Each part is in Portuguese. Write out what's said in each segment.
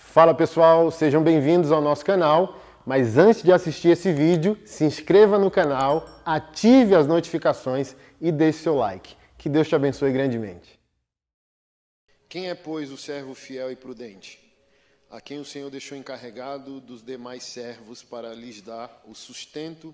Fala pessoal, sejam bem-vindos ao nosso canal, mas antes de assistir esse vídeo, se inscreva no canal, ative as notificações e deixe seu like. Que Deus te abençoe grandemente. Quem é, pois, o servo fiel e prudente, a quem o Senhor deixou encarregado dos demais servos para lhes dar o sustento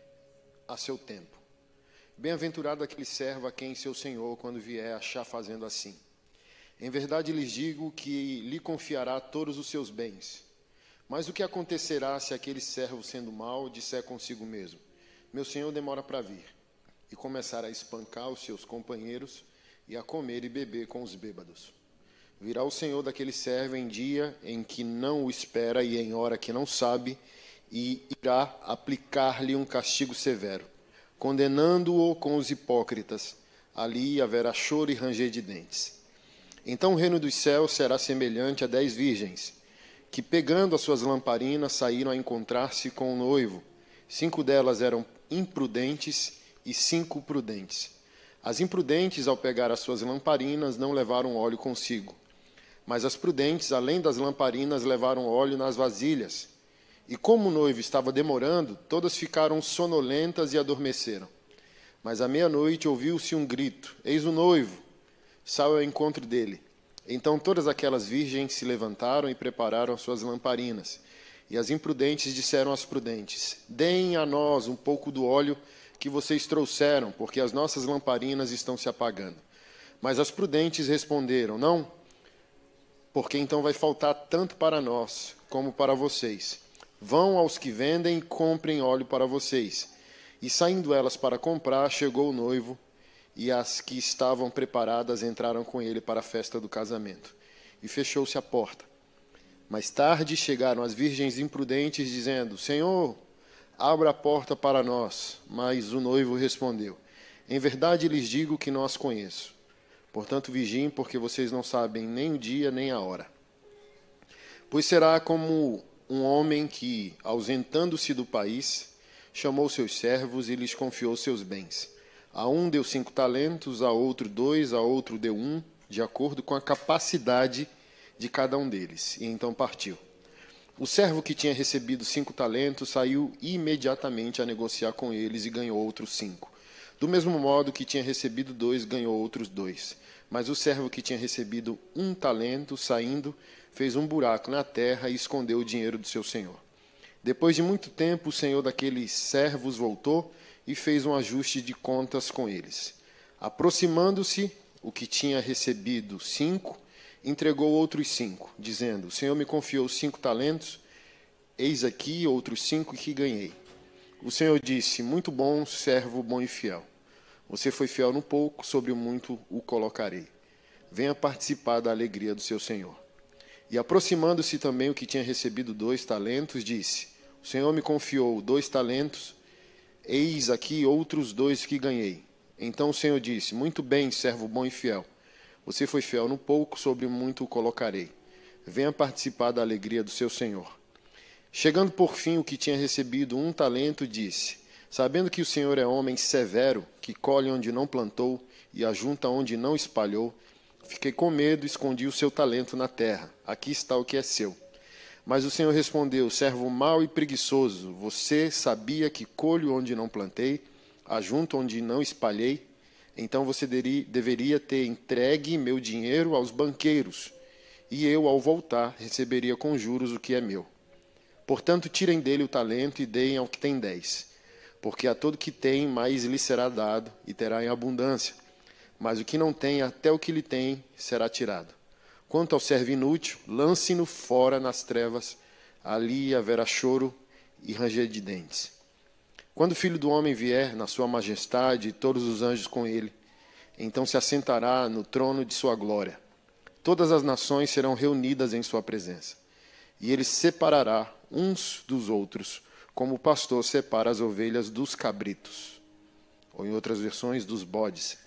a seu tempo? Bem-aventurado aquele servo a quem seu Senhor, quando vier, achar fazendo assim. Em verdade lhes digo que lhe confiará todos os seus bens. Mas o que acontecerá se aquele servo, sendo mau, disser consigo mesmo: meu senhor demora para vir, e começar a espancar os seus companheiros e a comer e beber com os bêbados? Virá o senhor daquele servo em dia em que não o espera e em hora que não sabe, e irá aplicar-lhe um castigo severo, condenando-o com os hipócritas. Ali haverá choro e ranger de dentes. Então o reino dos céus será semelhante a 10 virgens, que, pegando as suas lamparinas, saíram a encontrar-se com o noivo. 5 delas eram imprudentes e 5 prudentes. As imprudentes, ao pegar as suas lamparinas, não levaram óleo consigo. Mas as prudentes, além das lamparinas, levaram óleo nas vasilhas. E como o noivo estava demorando, todas ficaram sonolentas e adormeceram. Mas à meia-noite ouviu-se um grito: eis o noivo! Saiu ao encontro dele. Então todas aquelas virgens se levantaram e prepararam as suas lamparinas. E as imprudentes disseram às prudentes: deem a nós um pouco do óleo que vocês trouxeram, porque as nossas lamparinas estão se apagando. Mas as prudentes responderam: não, porque então vai faltar tanto para nós como para vocês. Vão aos que vendem e comprem óleo para vocês. E saindo elas para comprar, chegou o noivo, e as que estavam preparadas entraram com ele para a festa do casamento. E fechou-se a porta. Mais tarde chegaram as virgens imprudentes, dizendo: Senhor, abra a porta para nós. Mas o noivo respondeu: em verdade lhes digo que não as conheço. Portanto vigiem, porque vocês não sabem nem o dia nem a hora. Pois será como um homem que, ausentando-se do país, chamou seus servos e lhes confiou seus bens. A um deu 5 talentos, a outro 2, a outro deu 1, de acordo com a capacidade de cada um deles. E então partiu. O servo que tinha recebido 5 talentos saiu imediatamente a negociar com eles e ganhou outros 5. Do mesmo modo que tinha recebido 2, ganhou outros 2. Mas o servo que tinha recebido 1 talento, saindo, fez um buraco na terra e escondeu o dinheiro do seu senhor. Depois de muito tempo, o senhor daqueles servos voltou e fez um ajuste de contas com eles. Aproximando-se, o que tinha recebido 5, entregou outros 5, dizendo: o Senhor me confiou 5 talentos, eis aqui outros 5 que ganhei. O Senhor disse: muito bom, servo bom e fiel. Você foi fiel no pouco, sobre o muito o colocarei. Venha participar da alegria do seu Senhor. E aproximando-se também o que tinha recebido 2 talentos, disse: o Senhor me confiou 2 talentos, eis aqui outros 2 que ganhei. Então o Senhor disse: muito bem, servo bom e fiel. Você foi fiel no pouco, sobre muito o colocarei. Venha participar da alegria do seu Senhor. Chegando por fim o que tinha recebido 1 talento, disse: sabendo que o Senhor é homem severo, que colhe onde não plantou e ajunta onde não espalhou, fiquei com medo e escondi o seu talento na terra. Aqui está o que é seu. Mas o Senhor respondeu: servo mau e preguiçoso, você sabia que colho onde não plantei, ajunto onde não espalhei? Então você deveria ter entregue meu dinheiro aos banqueiros, e eu, ao voltar, receberia com juros o que é meu. Portanto, tirem dele o talento e deem ao que tem 10, porque a todo que tem, mais lhe será dado, e terá em abundância. Mas o que não tem, até o que lhe tem, será tirado. Quanto ao servo inútil, lance-no fora nas trevas, ali haverá choro e ranger de dentes. Quando o Filho do Homem vier, na sua majestade, e todos os anjos com ele, então se assentará no trono de sua glória. Todas as nações serão reunidas em sua presença. E ele separará uns dos outros, como o pastor separa as ovelhas dos cabritos, ou em outras versões, dos bodes.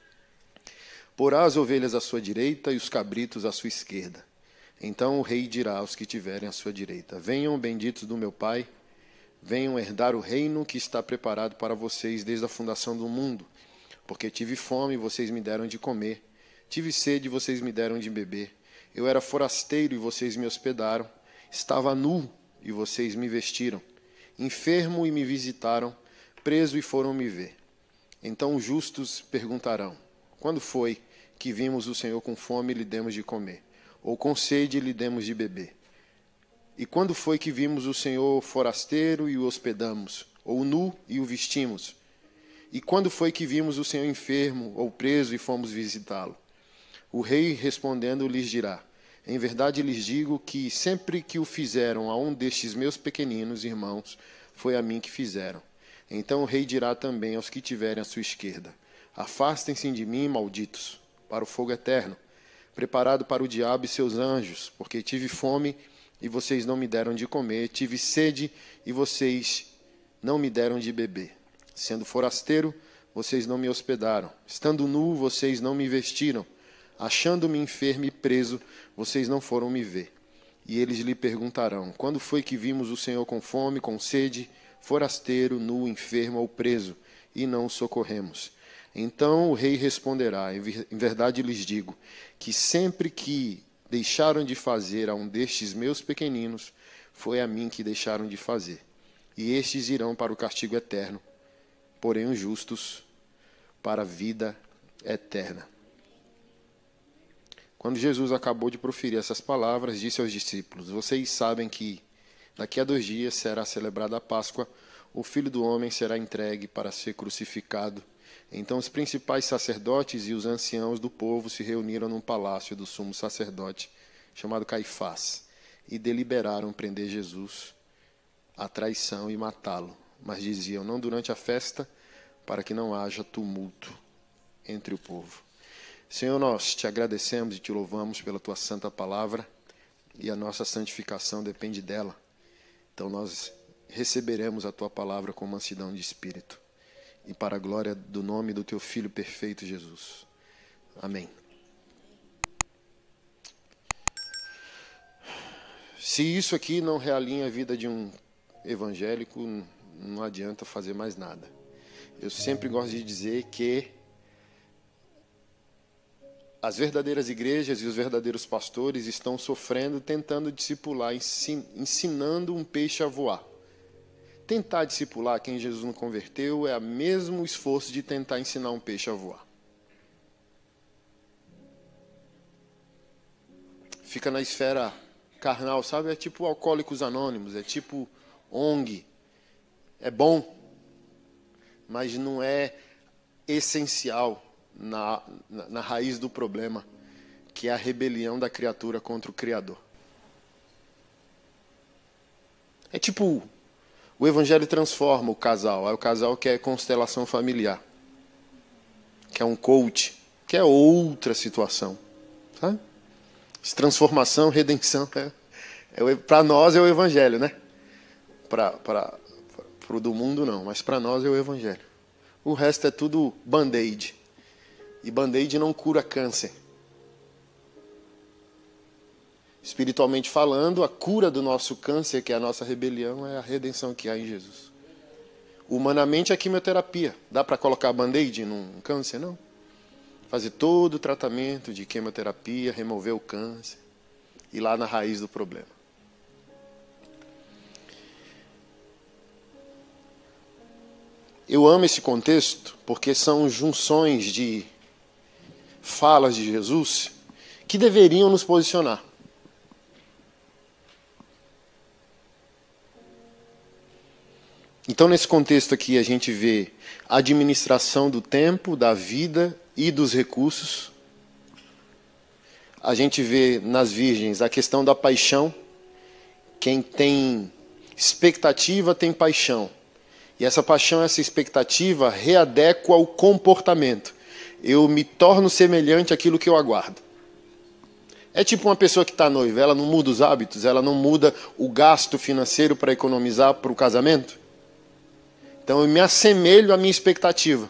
Porá as ovelhas à sua direita e os cabritos à sua esquerda. Então o rei dirá aos que tiverem à sua direita: venham, benditos do meu Pai, venham herdar o reino que está preparado para vocês desde a fundação do mundo. Porque tive fome e vocês me deram de comer, tive sede e vocês me deram de beber, Eu era forasteiro e vocês me hospedaram. Estava nu e vocês me vestiram. Enfermo e me visitaram. Preso e foram me ver. Então os justos perguntarão: quando foi que vimos o Senhor com fome e lhe demos de comer? Ou com sede e lhe demos de beber? E quando foi que vimos o Senhor forasteiro e o hospedamos? Ou nu e o vestimos? E quando foi que vimos o Senhor enfermo ou preso e fomos visitá-lo? O rei respondendo lhes dirá: em verdade lhes digo que sempre que o fizeram a um destes meus pequeninos irmãos, foi a mim que fizeram. Então o rei dirá também aos que tiverem à sua esquerda: afastem-se de mim, malditos, para o fogo eterno, preparado para o diabo e seus anjos, porque tive fome e vocês não me deram de comer, tive sede e vocês não me deram de beber. Sendo forasteiro, vocês não me hospedaram. Estando nu, vocês não me vestiram. Achando-me enfermo e preso, vocês não foram me ver. E eles lhe perguntarão: quando foi que vimos o Senhor com fome, com sede, forasteiro, nu, enfermo ou preso, e não o socorremos? Então o rei responderá: em verdade lhes digo, que sempre que deixaram de fazer a um destes meus pequeninos, foi a mim que deixaram de fazer. E estes irão para o castigo eterno, porém os justos para a vida eterna. Quando Jesus acabou de proferir essas palavras, disse aos discípulos: vocês sabem que daqui a 2 dias será celebrada a Páscoa, o Filho do Homem será entregue para ser crucificado. Então os principais sacerdotes e os anciãos do povo se reuniram num palácio do sumo sacerdote, chamado Caifás, e deliberaram prender Jesus à traição e matá-lo. Mas diziam: não durante a festa, para que não haja tumulto entre o povo. Senhor, nós te agradecemos e te louvamos pela tua santa palavra, e a nossa santificação depende dela. Então nós receberemos a tua palavra com mansidão de espírito, e para a glória do nome do teu Filho perfeito, Jesus. Amém. Se isso aqui não realinha a vida de um evangélico, não adianta fazer mais nada. Eu sempre gosto de dizer que as verdadeiras igrejas e os verdadeiros pastores estão sofrendo, tentando discipular, ensinando um peixe a voar. Tentar discipular quem Jesus não converteu é o mesmo esforço de tentar ensinar um peixe a voar. Fica na esfera carnal, sabe? É tipo Alcoólicos Anônimos, é tipo ONG. É bom, mas não é essencial na raiz do problema, que é a rebelião da criatura contra o Criador. É tipo, o Evangelho transforma o casal. Aí o casal quer constelação familiar, quer um coach, quer outra situação, sabe? Transformação, redenção, para nós é o Evangelho, né? Para o do mundo não, mas para nós é o Evangelho. O resto é tudo band-aid. E band-aid não cura câncer. Espiritualmente falando, a cura do nosso câncer, que é a nossa rebelião, é a redenção que há em Jesus. Humanamente é quimioterapia. Dá para colocar band-aid num câncer? Não. Fazer todo o tratamento de quimioterapia, remover o câncer, ir lá na raiz do problema. Eu amo esse contexto porque são junções de falas de Jesus que deveriam nos posicionar. Então, nesse contexto aqui, a gente vê a administração do tempo, da vida e dos recursos. A gente vê nas virgens a questão da paixão. Quem tem expectativa tem paixão. E essa paixão, essa expectativa, readequa o comportamento. Eu me torno semelhante àquilo que eu aguardo. É tipo uma pessoa que está noiva, ela não muda os hábitos, ela não muda o gasto financeiro para economizar para o casamento. Então eu me assemelho à minha expectativa.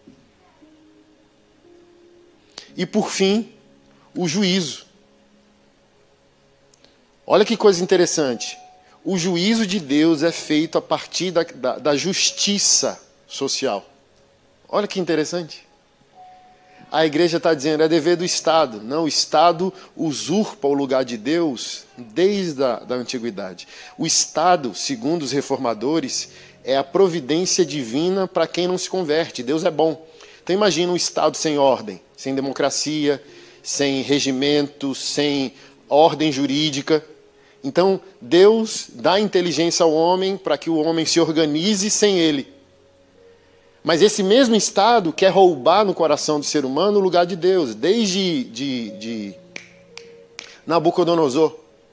E por fim, o juízo. Olha que coisa interessante. O juízo de Deus é feito a partir da justiça social. Olha que interessante. A igreja está dizendo, é dever do Estado. Não, o Estado usurpa o lugar de Deus desde a antiguidade. O Estado, segundo os reformadores, é a providência divina para quem não se converte. Deus é bom. Então imagina um Estado sem ordem, sem democracia, sem regimento, sem ordem jurídica. Então Deus dá inteligência ao homem para que o homem se organize sem ele. Mas esse mesmo Estado quer roubar no coração do ser humano o lugar de Deus, desde de Nabucodonosor.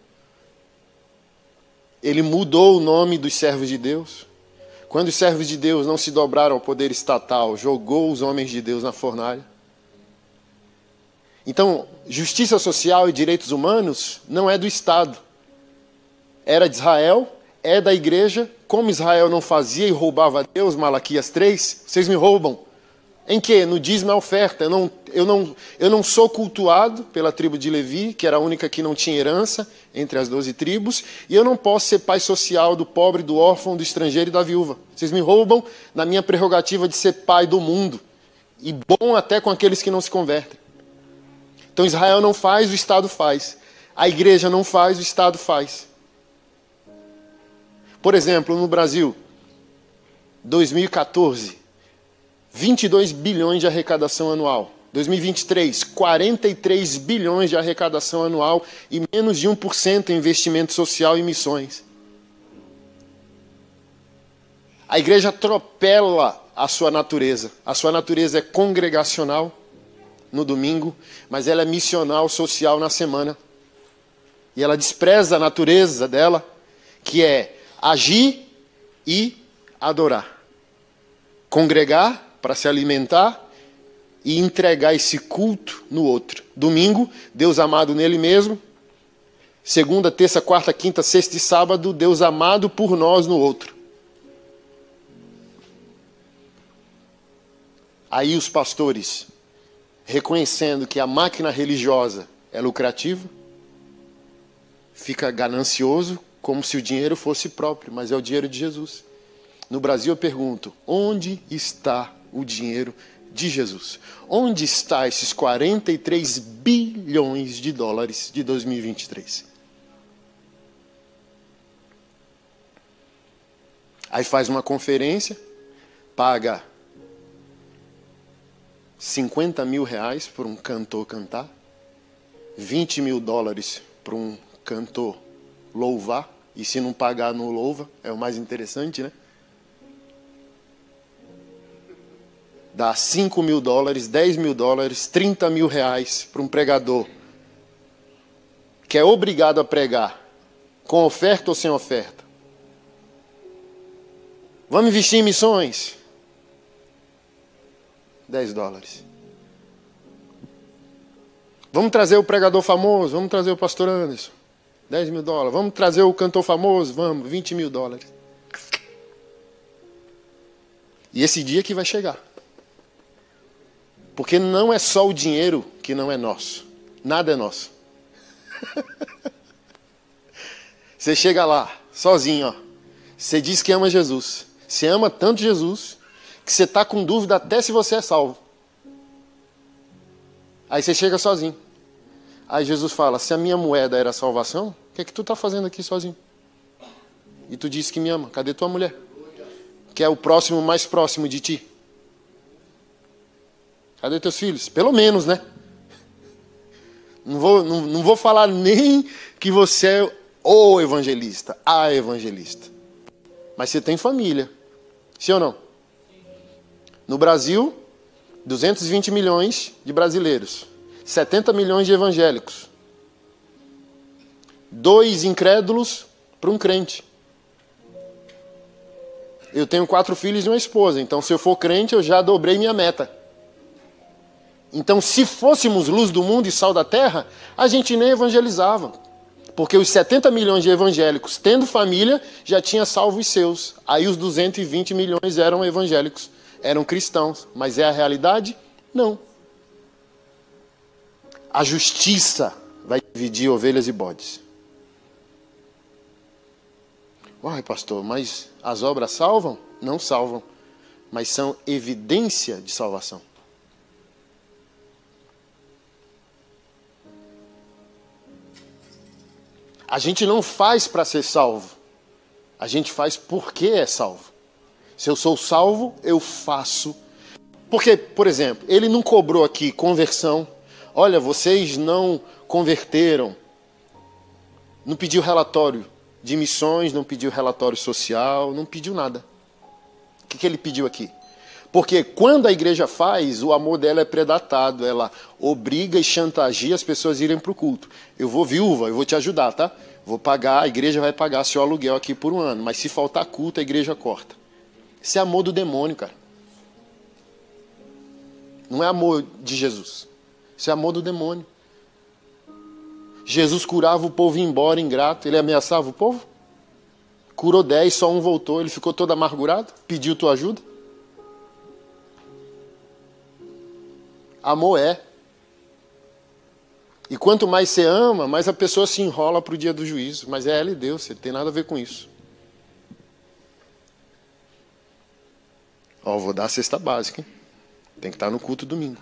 Ele mudou o nome dos servos de Deus. Quando os servos de Deus não se dobraram ao poder estatal, jogou os homens de Deus na fornalha. Então, justiça social e direitos humanos não é do Estado. Era de Israel, é da igreja. Como Israel não fazia e roubava a Deus, Malaquias 3, vocês me roubam. Em quê? No dízimo e a oferta. Eu não sou cultuado pela tribo de Levi, que era a única que não tinha herança entre as 12 tribos, e eu não posso ser pai social do pobre, do órfão, do estrangeiro e da viúva. Vocês me roubam na minha prerrogativa de ser pai do mundo, e bom até com aqueles que não se convertem. Então Israel não faz, o Estado faz. A igreja não faz, o Estado faz. Por exemplo, no Brasil, 2014, 22 bilhões de arrecadação anual. 2023, 43 bilhões de arrecadação anual e menos de 1% em investimento social e missões. A igreja atropela a sua natureza. A sua natureza é congregacional no domingo, mas ela é missional, social na semana. E ela despreza a natureza dela, que é agir e adorar. Congregar para se alimentar e entregar esse culto no outro. Domingo, Deus amado nele mesmo. Segunda, terça, quarta, quinta, sexta e sábado, Deus amado por nós no outro. Aí os pastores, reconhecendo que a máquina religiosa é lucrativa, fica ganancioso, como se o dinheiro fosse próprio, mas é o dinheiro de Jesus. No Brasil eu pergunto, onde está o dinheiro de Jesus? Onde está esses 43 bilhões de dólares de 2023? Aí faz uma conferência, paga 50 mil reais por um cantor cantar, 20 mil dólares para um cantor louvar, e se não pagar não louva, é o mais interessante, né? Dá 5 mil dólares, 10 mil dólares, 30 mil reais para um pregador que é obrigado a pregar, com oferta ou sem oferta. Vamos investir em missões? 10 dólares. Vamos trazer o pregador famoso, vamos trazer o pastor Anderson. 10 mil dólares. Vamos trazer o cantor famoso? Vamos, 20 mil dólares. E esse dia que vai chegar. Porque não é só o dinheiro que não é nosso. Nada é nosso. Você chega lá, sozinho, ó. Você diz que ama Jesus. Você ama tanto Jesus que você está com dúvida até se você é salvo. Aí você chega sozinho. Aí Jesus fala, se a minha moeda era a salvação, o que é que tu está fazendo aqui sozinho? E tu disse que me ama. Cadê tua mulher? Que é o próximo mais próximo de ti. Cadê teus filhos? Pelo menos, né? Não vou falar nem que você é o evangelista, a evangelista. Mas você tem família. Sim ou não? No Brasil, 220 milhões de brasileiros. 70 milhões de evangélicos. 2 incrédulos para um crente. Eu tenho 4 filhos e uma esposa. Então, se eu for crente, eu já dobrei minha meta. Então, se fôssemos luz do mundo e sal da terra, a gente nem evangelizava. Porque os 70 milhões de evangélicos, tendo família, já tinha salvo os seus. Aí os 220 milhões eram evangélicos. Eram cristãos. Mas é a realidade? Não. A justiça vai dividir ovelhas e bodes. Uai, pastor, mas as obras salvam? Não salvam. Mas são evidência de salvação. A gente não faz para ser salvo. A gente faz porque é salvo. Se eu sou salvo, eu faço. Porque, por exemplo, ele não cobrou aqui conversão. Olha, vocês não converteram. Não pediu relatório de missões, não pediu relatório social, não pediu nada. O que ele pediu aqui? Porque quando a igreja faz, o amor dela é predatado. Ela obriga e chantageia as pessoas a irem para o culto. Eu vou viúva, eu vou te ajudar, tá? Vou pagar, a igreja vai pagar seu aluguel aqui por um ano. Mas se faltar culto, a igreja corta. Isso é amor do demônio, cara. Não é amor de Jesus. Isso é amor do demônio. Jesus curava o povo e ia embora ingrato. Ele ameaçava o povo? Curou 10, só um voltou. Ele ficou todo amargurado? Pediu tua ajuda? Amor é. E quanto mais você ama, mais a pessoa se enrola para o dia do juízo. Mas é ela e Deus, não tem nada a ver com isso. Ó, vou dar a cesta básica, hein? Tem que estar no culto domingo.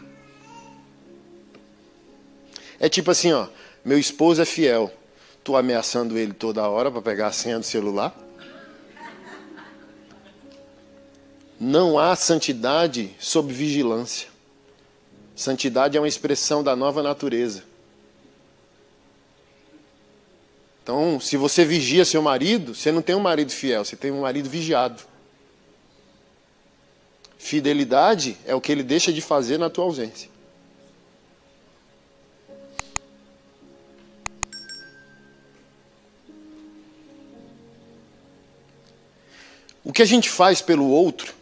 É tipo assim, ó. Meu esposo é fiel. Tô ameaçando ele toda hora para pegar a senha do celular. Não há santidade sob vigilância. Santidade é uma expressão da nova natureza. Então, se você vigia seu marido, você não tem um marido fiel, você tem um marido vigiado. Fidelidade é o que ele deixa de fazer na tua ausência. O que a gente faz pelo outro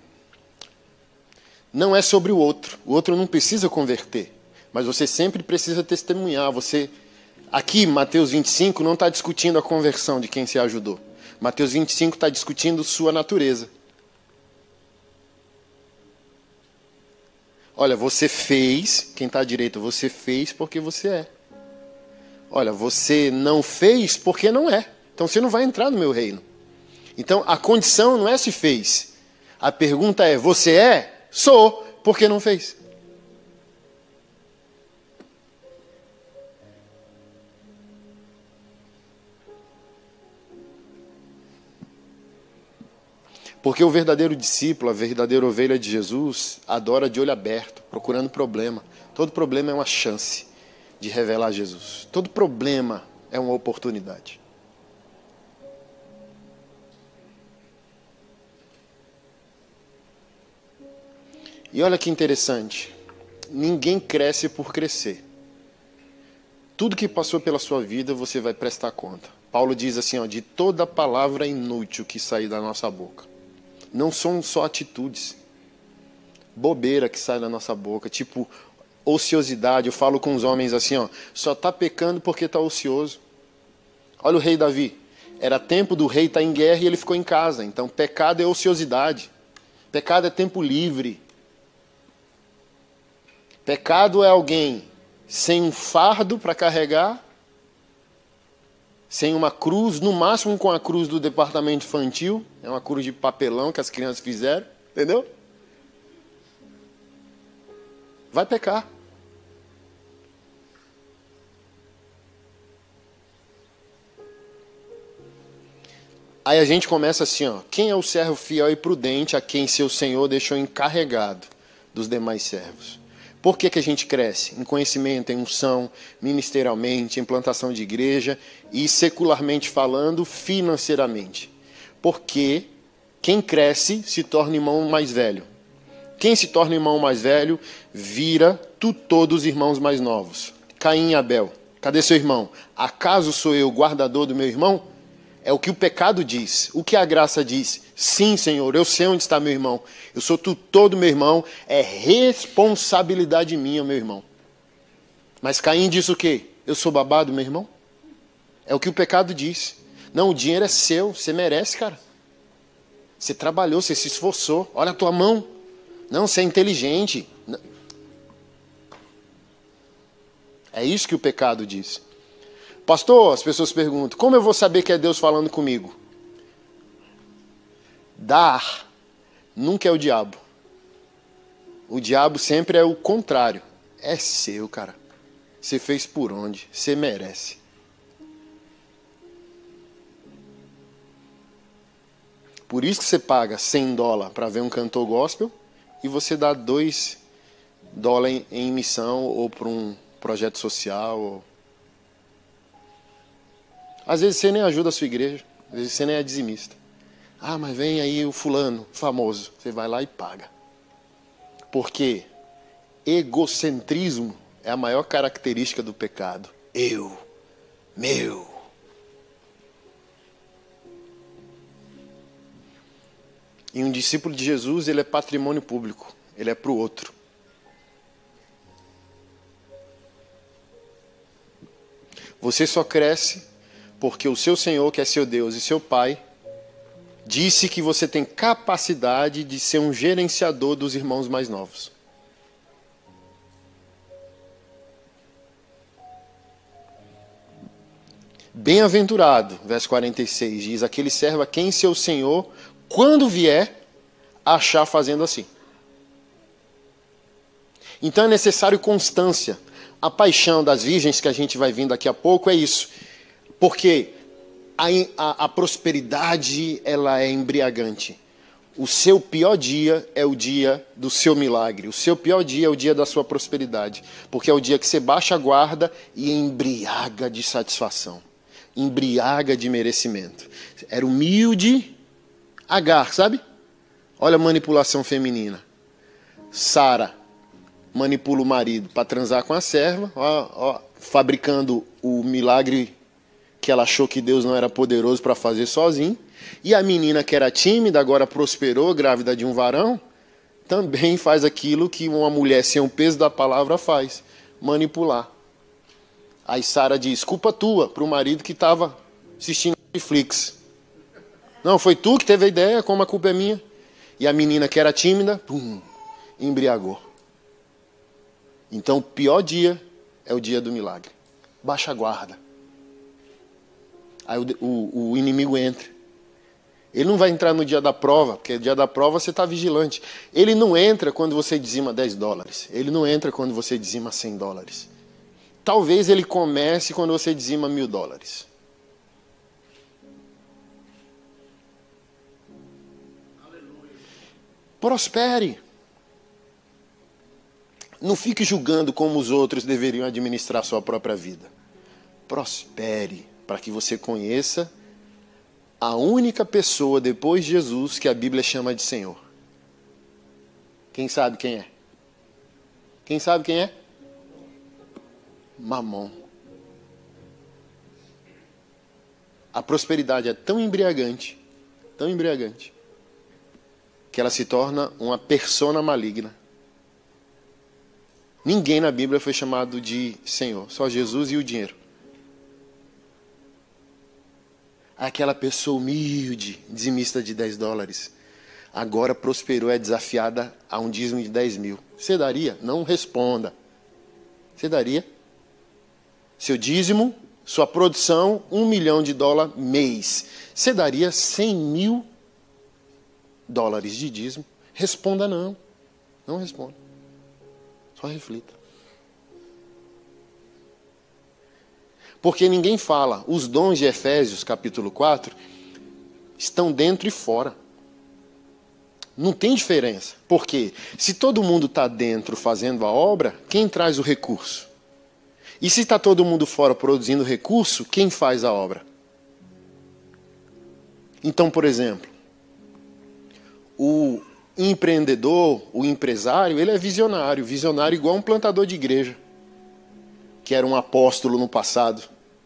não é sobre o outro. O outro não precisa converter, mas você sempre precisa testemunhar. Aqui, Mateus 25 não está discutindo a conversão de quem se ajudou. Mateus 25 está discutindo sua natureza. Olha, você fez, quem está à direita, você fez porque você é. Olha, você não fez porque não é. Então você não vai entrar no meu reino. Então a condição não é se fez. A pergunta é, você é? Sou, porque não fez. Porque o verdadeiro discípulo, a verdadeira ovelha de Jesus, adora de olho aberto, procurando problema. Todo problema é uma chance de revelar Jesus. Todo problema é uma oportunidade. E olha que interessante. Ninguém cresce por crescer. Tudo que passou pela sua vida, você vai prestar conta. Paulo diz assim, ó, de toda palavra inútil que sair da nossa boca. Não são só atitudes. Bobeira que sai da nossa boca, tipo ociosidade. Eu falo com os homens assim, ó, só está pecando porque está ocioso. Olha o rei Davi. Era tempo do rei estar em guerra e ele ficou em casa. Então pecado é ociosidade. Pecado é tempo livre. Pecado é alguém sem um fardo para carregar, sem uma cruz, no máximo com a cruz do departamento infantil, é uma cruz de papelão que as crianças fizeram, entendeu? Vai pecar. Aí a gente começa assim, ó, quem é o servo fiel e prudente a quem seu senhor deixou encarregado dos demais servos? Por que a gente cresce? Em conhecimento, em unção, ministerialmente, em plantação de igreja e, secularmente falando, financeiramente. Porque quem cresce se torna irmão mais velho. Quem se torna irmão mais velho vira tutor dos irmãos mais novos. Caim e Abel. Cadê seu irmão? Acaso sou eu guardador do meu irmão? É o que o pecado diz. O que a graça diz? Sim, Senhor, eu sei onde está meu irmão. Eu sou tutor do meu irmão. É responsabilidade minha, meu irmão. Mas Caim diz o quê? Eu sou babá do meu irmão? É o que o pecado diz. Não, o dinheiro é seu. Você merece, cara. Você trabalhou, você se esforçou. Olha a tua mão. Não, você é inteligente. É isso que o pecado diz. Pastor, as pessoas perguntam, como eu vou saber que é Deus falando comigo? Dar nunca é o diabo. O diabo sempre é o contrário. É seu, cara. Você fez por onde? Você merece. Por isso que você paga $100 para ver um cantor gospel e você dá $2 em missão ou para um projeto social. Às vezes você nem ajuda a sua igreja, às vezes você nem é dizimista. Ah, mas vem aí o fulano famoso. Você vai lá e paga. Porque egocentrismo é a maior característica do pecado. Eu, meu. E um discípulo de Jesus, ele é patrimônio público. Ele é para o outro. Você só cresce porque o seu Senhor, que é seu Deus e seu Pai, disse que você tem capacidade de ser um gerenciador dos irmãos mais novos. Bem-aventurado, verso 46, diz, aquele servo a quem seu Senhor, quando vier, achar fazendo assim. Então é necessário constância. A paixão das virgens que a gente vai vir daqui a pouco é isso. Porque a prosperidade, ela é embriagante. O seu pior dia é o dia do seu milagre. O seu pior dia é o dia da sua prosperidade. Porque é o dia que você baixa a guarda e embriaga de satisfação. Embriaga de merecimento. Era humilde Agar, sabe? Olha a manipulação feminina. Sara manipula o marido para transar com a serva, fabricando o milagre que ela achou que Deus não era poderoso para fazer sozinho. E a menina que era tímida, agora prosperou, grávida de um varão, também faz aquilo que uma mulher sem o peso da palavra faz, manipular. Aí Sara diz, culpa tua, para o marido que estava assistindo Netflix. Não, foi tu que teve a ideia, como a culpa é minha. E a menina que era tímida, embriagou. Então o pior dia é o dia do milagre. Baixa a guarda. Aí o inimigo entra. Ele não vai entrar no dia da prova, porque no dia da prova você está vigilante. Ele não entra quando você dizima $10. Ele não entra quando você dizima $100. Talvez ele comece quando você dizima $1.000. Prospere. Não fique julgando como os outros deveriam administrar sua própria vida. Prospere, para que você conheça a única pessoa depois de Jesus que a Bíblia chama de Senhor. Quem sabe quem é? Quem sabe quem é? Mamon. A prosperidade é tão embriagante, que ela se torna uma persona maligna. Ninguém na Bíblia foi chamado de Senhor, só Jesus e o dinheiro. Aquela pessoa humilde, dizimista de $10, agora prosperou, é desafiada a um dízimo de 10 mil. Você daria? Não responda. Você daria? Seu dízimo, sua produção, $1 milhão mês. Você daria $100 mil de dízimo? Responda não. Não responda. Só reflita. Porque ninguém fala. Os dons de Efésios, capítulo 4, estão dentro e fora. Não tem diferença. Porque se todo mundo está dentro fazendo a obra, quem traz o recurso? E se está todo mundo fora produzindo recurso, quem faz a obra? Então, por exemplo, o empreendedor, o empresário, ele é visionário. Visionário igual um plantador de igreja, que era um apóstolo no passado.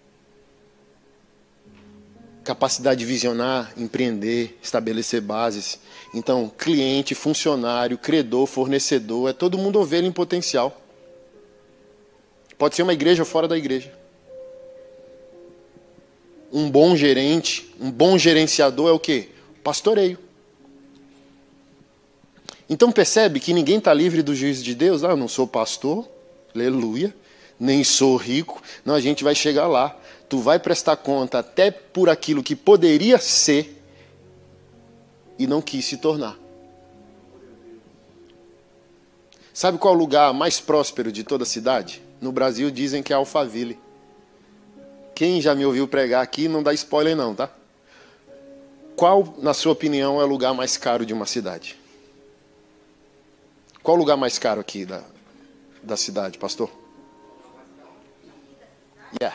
Capacidade de visionar, empreender, estabelecer bases. Então, cliente, funcionário, credor, fornecedor, é todo mundo ovelha em potencial. Pode ser uma igreja fora da igreja. Um bom gerente, um bom gerenciador é o quê? Pastoreio. Então percebe que ninguém está livre do juízo de Deus. Ah, eu não sou pastor, aleluia, nem sou rico. Não, a gente vai chegar lá. Tu vai prestar conta até por aquilo que poderia ser e não quis se tornar. Sabe qual é o lugar mais próspero de toda a cidade? No Brasil dizem que é Alphaville. Quem já me ouviu pregar aqui não dá spoiler não, tá? Qual, na sua opinião, é o lugar mais caro de uma cidade? Qual o lugar mais caro aqui da cidade, pastor? Yeah.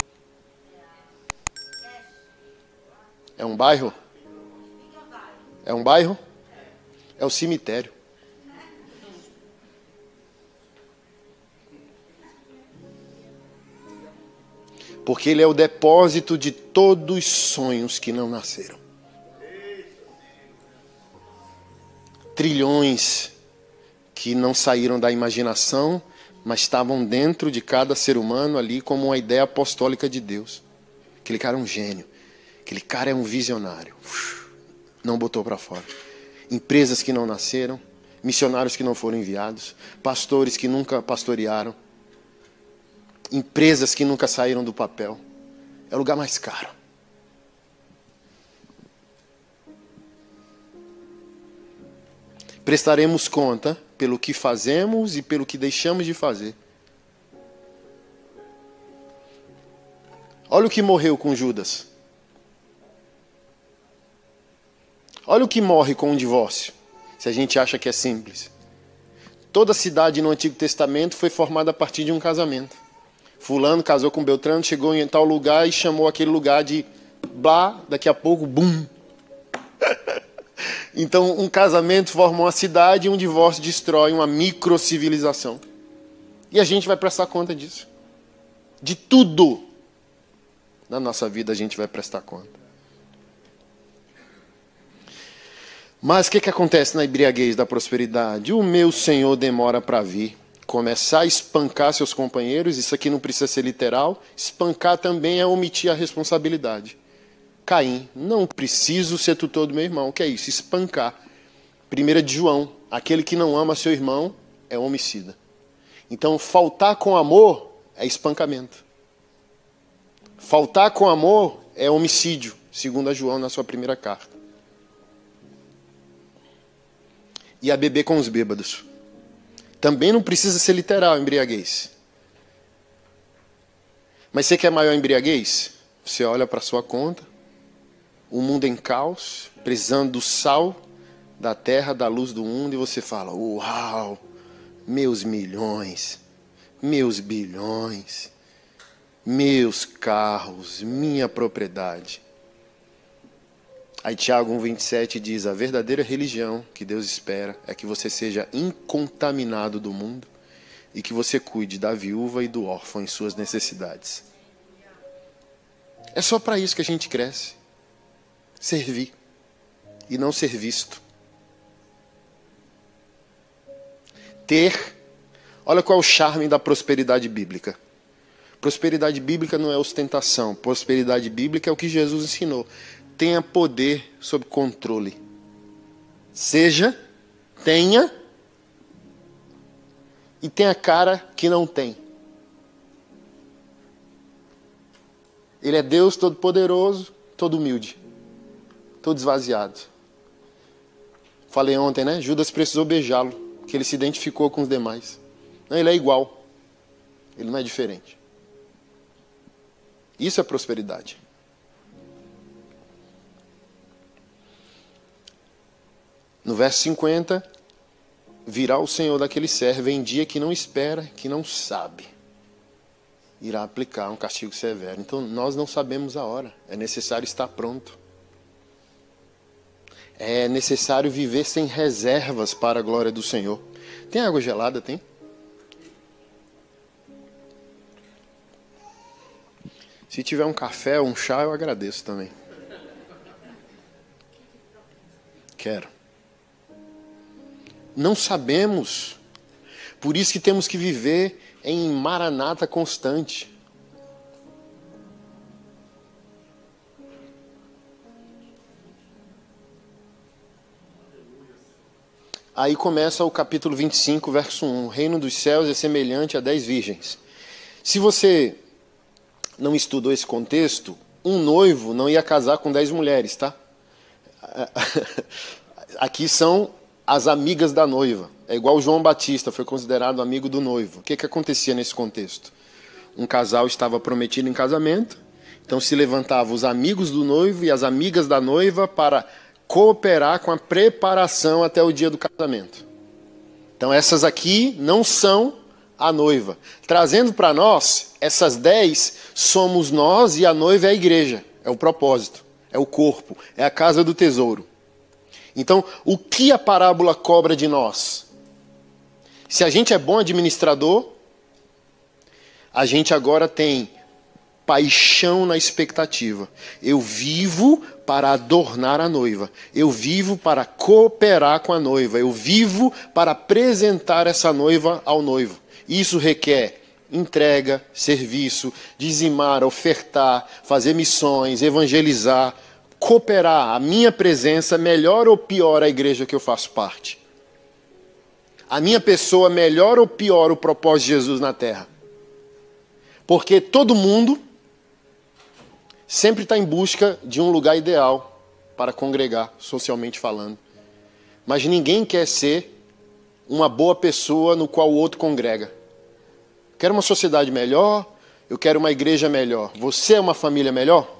É um bairro? É um bairro? É o cemitério. Porque ele é o depósito de todos os sonhos que não nasceram. Trilhões que não saíram da imaginação, mas estavam dentro de cada ser humano ali como uma ideia apostólica de Deus. Aquele cara é um gênio. Aquele cara é um visionário. Não botou para fora. Empresas que não nasceram, missionários que não foram enviados, pastores que nunca pastorearam, empresas que nunca saíram do papel. É o lugar mais caro. Prestaremos conta pelo que fazemos e pelo que deixamos de fazer. Olha o que morreu com Judas. Olha o que morre com um divórcio, se a gente acha que é simples. Toda cidade no Antigo Testamento foi formada a partir de um casamento. Fulano casou com Beltrano, chegou em tal lugar e chamou aquele lugar de blá, daqui a pouco, bum. Então, um casamento forma uma cidade e um divórcio destrói uma microcivilização. E a gente vai prestar conta disso. De tudo na nossa vida a gente vai prestar conta. Mas o que acontece na embriaguez da prosperidade? O meu Senhor demora para vir. Começar a espancar seus companheiros, isso aqui não precisa ser literal. Espancar também é omitir a responsabilidade. Caim, não preciso ser tutor do meu irmão. O que é isso? Espancar. 1 de João, aquele que não ama seu irmão é homicida. Então, faltar com amor é espancamento. Faltar com amor é homicídio, segundo a João na sua primeira carta. E a beber com os bêbados. Também não precisa ser literal a embriaguez. Mas você quer maior embriaguez? Você olha para a sua conta, o mundo em caos, precisando do sal da terra, da luz do mundo, e você fala, uau, meus milhões, meus bilhões, meus carros, minha propriedade. Aí Tiago 1,27 diz, a verdadeira religião que Deus espera é que você seja incontaminado do mundo e que você cuide da viúva e do órfão em suas necessidades. É só para isso que a gente cresce. Servir e não ser visto. Ter. Olha qual é o charme da prosperidade bíblica. Prosperidade bíblica não é ostentação. Prosperidade bíblica é o que Jesus ensinou. Tenha poder sob controle. Seja, tenha e tenha cara que não tem. Ele é Deus todo-poderoso, todo humilde, todo esvaziado. Falei ontem, né? Judas precisou beijá-lo, porque ele se identificou com os demais. Não, ele é igual. Ele não é diferente. Isso é prosperidade. No verso 50, virá o Senhor daquele servo em dia que não espera, que não sabe. Irá aplicar um castigo severo. Então, nós não sabemos a hora. É necessário estar pronto. É necessário viver sem reservas para a glória do Senhor. Tem água gelada? Tem? Se tiver um café ou um chá, eu agradeço também. Quero. Não sabemos. Por isso que temos que viver em maranata constante. Aí começa o capítulo 25, verso 1. O reino dos céus é semelhante a 10 virgens. Se você não estudou esse contexto, um noivo não ia casar com 10 mulheres, tá? Aqui são as amigas da noiva. É igual João Batista, foi considerado amigo do noivo. O que acontecia nesse contexto? Um casal estava prometido em casamento Então se levantavam os amigos do noivo e as amigas da noiva para cooperar com a preparação até o dia do casamento. Então essas aqui não são a noiva. Trazendo para nós, essas 10 somos nós e a noiva é a igreja. É o propósito, é o corpo, é a casa do tesouro. Então, o que a parábola cobra de nós? Se a gente é bom administrador, a gente agora tem paixão na expectativa. Eu vivo para adornar a noiva. Eu vivo para cooperar com a noiva. Eu vivo para apresentar essa noiva ao noivo. Isso requer entrega, serviço, dizimar, ofertar, fazer missões, evangelizar, cooperar. A minha presença melhora ou piora a igreja que eu faço parte? A minha pessoa melhora ou piora o propósito de Jesus na terra? Porque todo mundo sempre está em busca de um lugar ideal para congregar, socialmente falando. Mas ninguém quer ser uma boa pessoa no qual o outro congrega. Quero uma sociedade melhor, eu quero uma igreja melhor. Você é uma família melhor?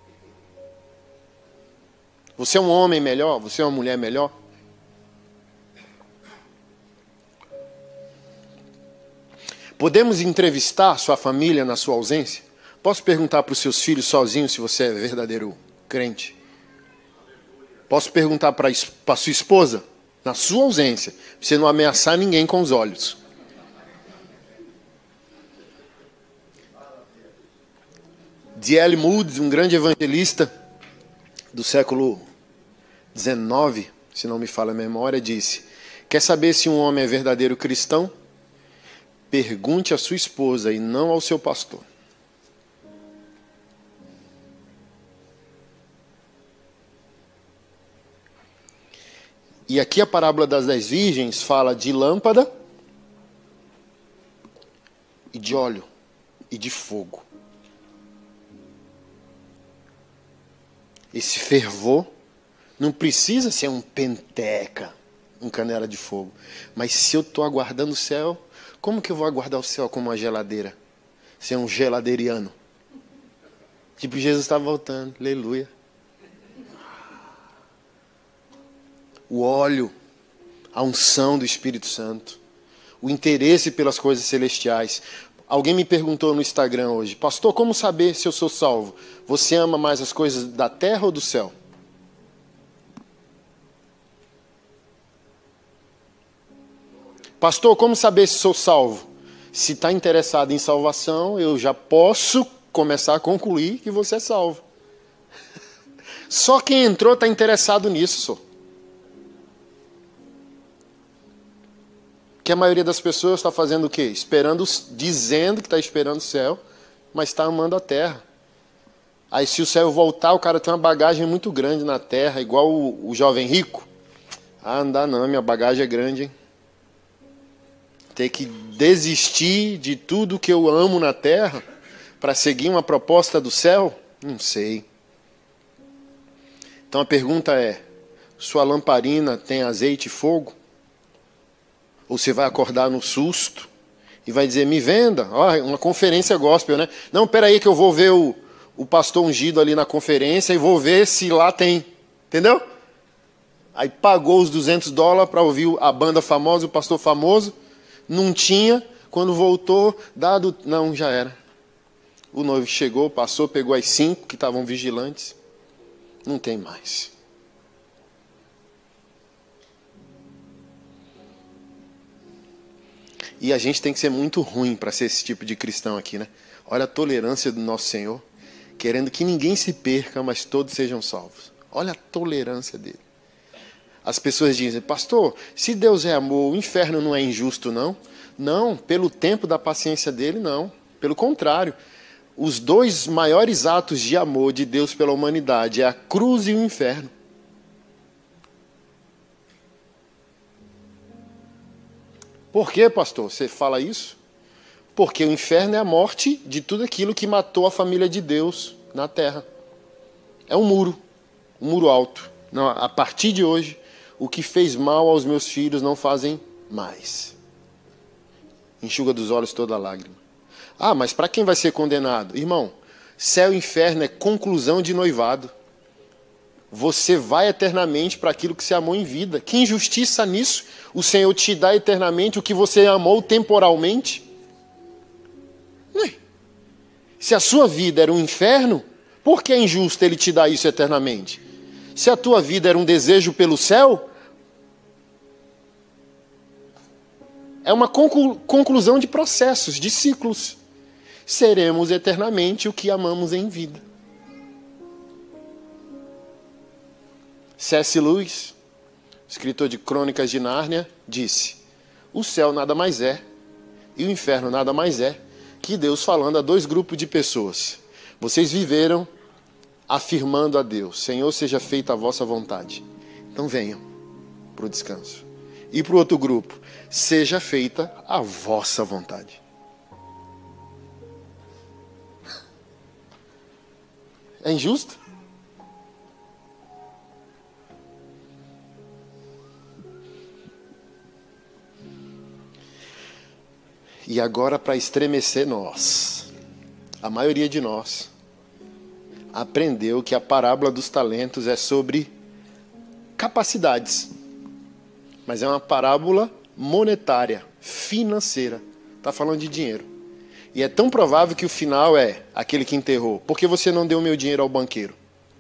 Você é um homem melhor? Você é uma mulher melhor? Podemos entrevistar sua família na sua ausência? Posso perguntar para os seus filhos sozinhos se você é verdadeiro crente? Posso perguntar para a sua esposa, na sua ausência, para você não ameaçar ninguém com os olhos. D.L. Moody, um grande evangelista do século XIX, se não me falha a memória, disse: quer saber se um homem é verdadeiro cristão? Pergunte à sua esposa e não ao seu pastor. E aqui a parábola das 10 virgens fala de lâmpada e de óleo e de fogo. Esse fervor não precisa ser um penteca, um canela de fogo. Mas se eu estou aguardando o céu, como que eu vou aguardar o céu como uma geladeira? Ser um geladeiriano. Tipo, Jesus está voltando, aleluia. O óleo, a unção do Espírito Santo, o interesse pelas coisas celestiais. Alguém me perguntou no Instagram hoje: pastor, como saber se eu sou salvo? Você ama mais as coisas da terra ou do céu? Pastor, como saber se sou salvo? Se está interessado em salvação, eu já posso começar a concluir que você é salvo. Só quem entrou está interessado nisso, senhor. Que a maioria das pessoas está fazendo o quê? Esperando, dizendo que está esperando o céu, mas está amando a terra. Aí se o céu voltar, o cara tem uma bagagem muito grande na terra, igual o jovem rico. Ah, não dá não, minha bagagem é grande, hein? Ter que desistir de tudo que eu amo na terra para seguir uma proposta do céu? Não sei. Então a pergunta é: sua lamparina tem azeite e fogo? Ou você vai acordar no susto e vai dizer: me venda? Ó, uma conferência gospel, né? Não, peraí que eu vou ver o pastor ungido ali na conferência e vou ver se lá tem. Entendeu? Aí pagou os $200 para ouvir a banda famosa, o pastor famoso. Não tinha. Quando voltou, dado... Não, já era. O noivo chegou, passou, pegou as 5 que estavam vigilantes. Não tem mais. E a gente tem que ser muito ruim para ser esse tipo de cristão aqui, né? Olha a tolerância do nosso Senhor, querendo que ninguém se perca, mas todos sejam salvos. Olha a tolerância dele. As pessoas dizem: pastor, se Deus é amor, o inferno não é injusto, não? Não, pelo tempo da paciência dele, não. Pelo contrário, os 2 maiores atos de amor de Deus pela humanidade é a cruz e o inferno. Por que, pastor, você fala isso? Porque o inferno é a morte de tudo aquilo que matou a família de Deus na terra. É um muro alto. Não, a partir de hoje, o que fez mal aos meus filhos não fazem mais. Enxuga dos olhos toda lágrima. Ah, mas para quem vai ser condenado? Irmão, Céu e inferno é conclusão de noivado. Você vai eternamente para aquilo que você amou em vida. Que injustiça nisso? O Senhor te dá eternamente o que você amou temporalmente? Não é? Se a sua vida era um inferno, por que é injusto Ele te dar isso eternamente? Se a tua vida era um desejo pelo céu, é uma conclusão de processos, de ciclos. Seremos eternamente o que amamos em vida. C.S. Lewis, escritor de Crônicas de Nárnia, disse: o céu nada mais é, e o inferno nada mais é, que Deus falando a dois grupos de pessoas. Vocês viveram afirmando a Deus: Senhor, seja feita a vossa vontade. Então venham para o descanso. E para o outro grupo: seja feita a vossa vontade. É injusto? E agora, para estremecer nós, a maioria de nós aprendeu que a parábola dos talentos é sobre capacidades, mas é uma parábola monetária, financeira. Está falando de dinheiro. E é tão provável que o final é aquele que enterrou: por que você não deu meu dinheiro ao banqueiro?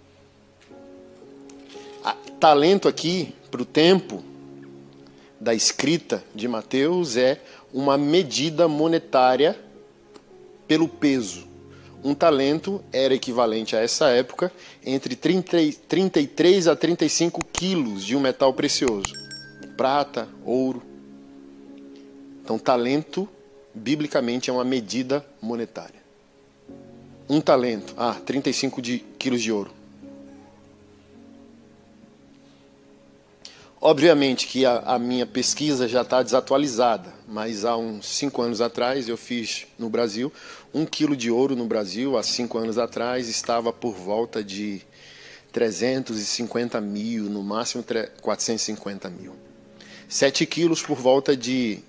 Talento aqui, para o tempo da escrita de Mateus, é uma medida monetária pelo peso. Um talento era equivalente a essa época entre 33 a 35 quilos de um metal precioso. Prata, ouro. Então, talento, biblicamente, é uma medida monetária. Um talento, 35 quilos de ouro. Obviamente que a minha pesquisa já está desatualizada, mas há uns 5 anos atrás eu fiz no Brasil, 1 quilo de ouro no Brasil, há 5 anos atrás, estava por volta de 350 mil, no máximo 450 mil. 7 quilos por volta de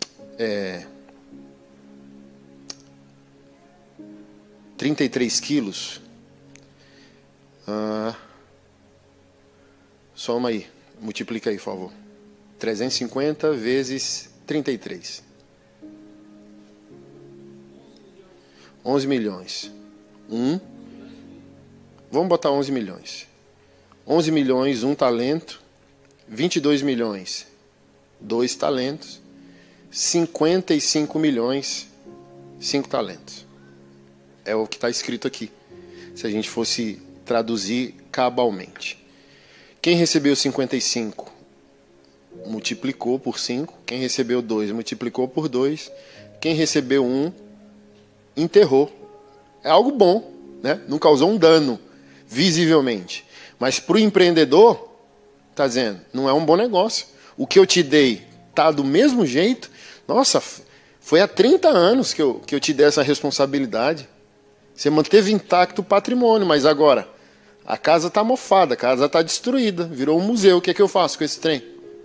33 quilos. Soma aí. Multiplica aí, por favor. 350 vezes 33. 11 milhões. Vamos botar 11 milhões. 11 milhões, 1 talento. 22 milhões, 2 talentos. 55 milhões, 5 talentos. É o que está escrito aqui, se a gente fosse traduzir cabalmente. Quem recebeu 55 multiplicou por 5. Quem recebeu 2 multiplicou por 2. Quem recebeu 1 enterrou. É algo bom, né? Não causou um dano visivelmente. Mas para o empreendedor, está dizendo, não é um bom negócio. O que eu te dei está do mesmo jeito. Nossa, foi há 30 anos que eu te dei essa responsabilidade. Você manteve intacto o patrimônio, mas agora a casa está mofada, a casa está destruída, virou um museu. O que é que eu faço com esse trem?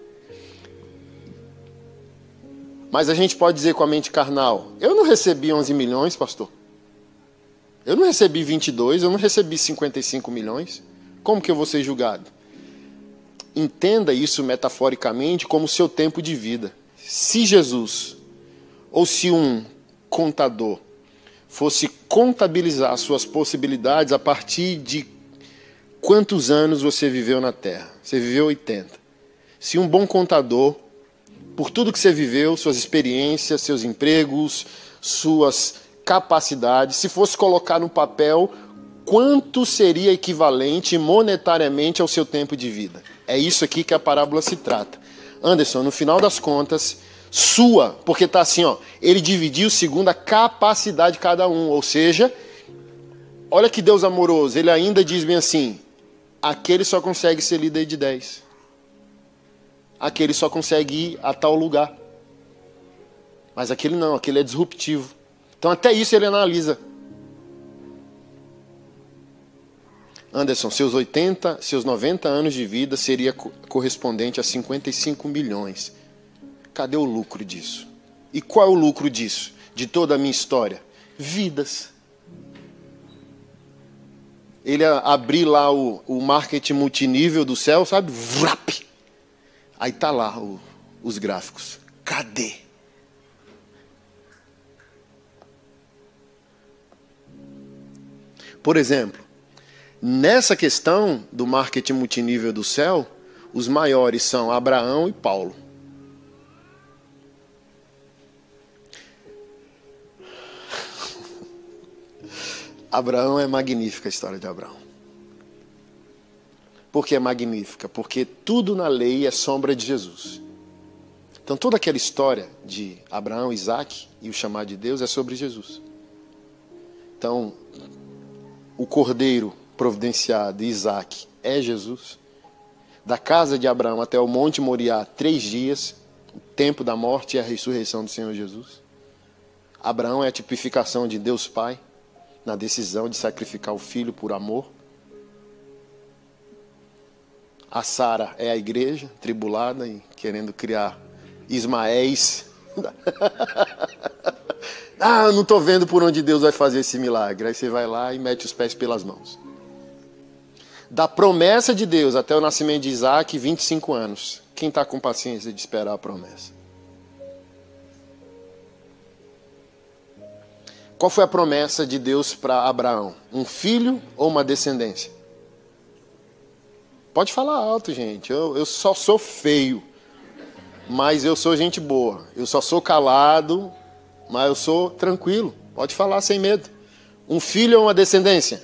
Mas a gente pode dizer com a mente carnal: eu não recebi 11 milhões, pastor. Eu não recebi 22, eu não recebi 55 milhões. Como que eu vou ser julgado? Entenda isso metaforicamente como seu tempo de vida. Se Jesus, ou se um contador, fosse contabilizar as suas possibilidades a partir de quantos anos você viveu na Terra? Você viveu 80. Se um bom contador, por tudo que você viveu, suas experiências, seus empregos, suas capacidades, se fosse colocar no papel, quanto seria equivalente monetariamente ao seu tempo de vida? É isso aqui que a parábola se trata. Anderson, no final das contas, porque está assim, ele dividiu segundo a capacidade de cada um, ou seja, olha que Deus amoroso, ele ainda diz bem assim: aquele só consegue ser líder de 10. Aquele só consegue ir a tal lugar. Mas aquele não, aquele é disruptivo. Então até isso ele analisa. Anderson, seus 90 anos de vida seria correspondente a 55 milhões. Cadê o lucro disso? E qual é o lucro disso? De toda a minha história? Vidas. ele abrir lá o marketing multinível do céu, sabe? Vrap! Aí tá lá os gráficos. Cadê? Por exemplo, nessa questão do marketing multinível do céu, os maiores são Abraão e Paulo. Abraão é magnífica a história de Abraão. Por que é magnífica? Porque tudo na lei é sombra de Jesus. Então toda aquela história de Abraão, Isaac e o chamado de Deus é sobre Jesus. Então, o cordeiro providenciado, Isaac, é Jesus. Da casa de Abraão até o Monte Moriá, 3 dias, o tempo da morte e a ressurreição do Senhor Jesus. Abraão é a tipificação de Deus Pai, na decisão de sacrificar o filho por amor. A Sara é a igreja, tribulada e querendo criar Ismaéis. Ah, não estou vendo por onde Deus vai fazer esse milagre. Aí você vai lá e mete os pés pelas mãos. Da promessa de Deus até o nascimento de Isaac, 25 anos. Quem está com paciência de esperar a promessa? Qual foi a promessa de Deus para Abraão? Um filho ou uma descendência? Pode falar alto, gente. Eu só sou feio, mas eu sou gente boa. Eu só sou calado, mas eu sou tranquilo. Pode falar sem medo. Um filho ou uma descendência?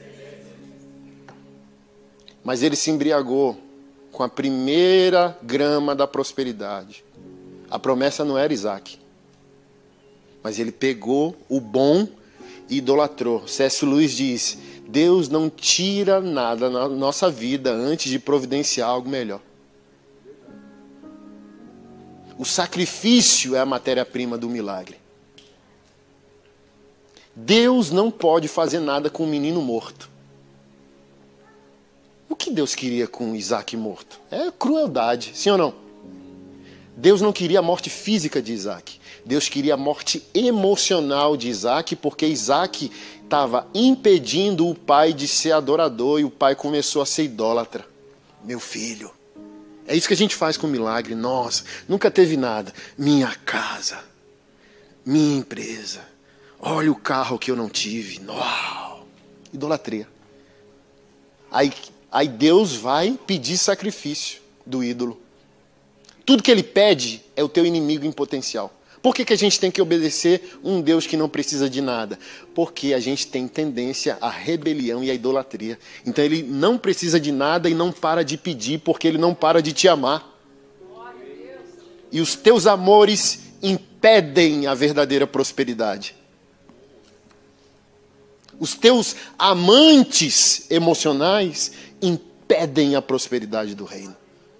Mas ele se embriagou com a primeira grama da prosperidade. A promessa não era Isaac. Mas ele pegou o bom e idolatrou. C.S. Lewis diz: Deus não tira nada na nossa vida antes de providenciar algo melhor. O sacrifício é a matéria-prima do milagre. Deus não pode fazer nada com um menino morto. O que Deus queria com Isaac morto? É crueldade, sim ou não? Deus não queria a morte física de Isaac. Deus queria a morte emocional de Isaac, porque Isaac estava impedindo o pai de ser adorador e o pai começou a ser idólatra. Meu filho. É isso que a gente faz com o milagre. Nossa, nunca teve nada. Minha casa, minha empresa. Olha o carro que eu não tive. Uau! Idolatria. Aí Deus vai pedir sacrifício do ídolo. Tudo que ele pede é o teu inimigo em potencial. Por que a gente tem que obedecer um Deus que não precisa de nada? Porque a gente tem tendência à rebelião e à idolatria. Então ele não precisa de nada e não para de pedir, porque ele não para de te amar. E os teus amores impedem a verdadeira prosperidade. Os teus amantes emocionais impedem a prosperidade do reino.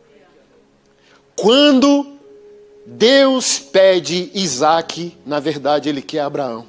Quando Deus pede Isaac, na verdade ele quer Abraão.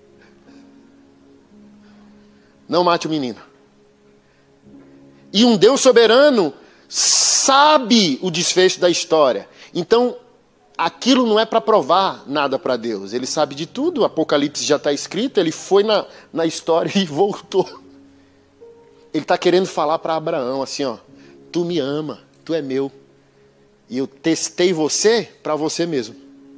Não mate o menino. E um Deus soberano sabe o desfecho da história. Então, aquilo não é para provar nada para Deus. Ele sabe de tudo, o Apocalipse já está escrito, ele foi na história e voltou. Ele está querendo falar para Abraão assim, ó, tu me ama, tu é meu. E eu testei você para você mesmo.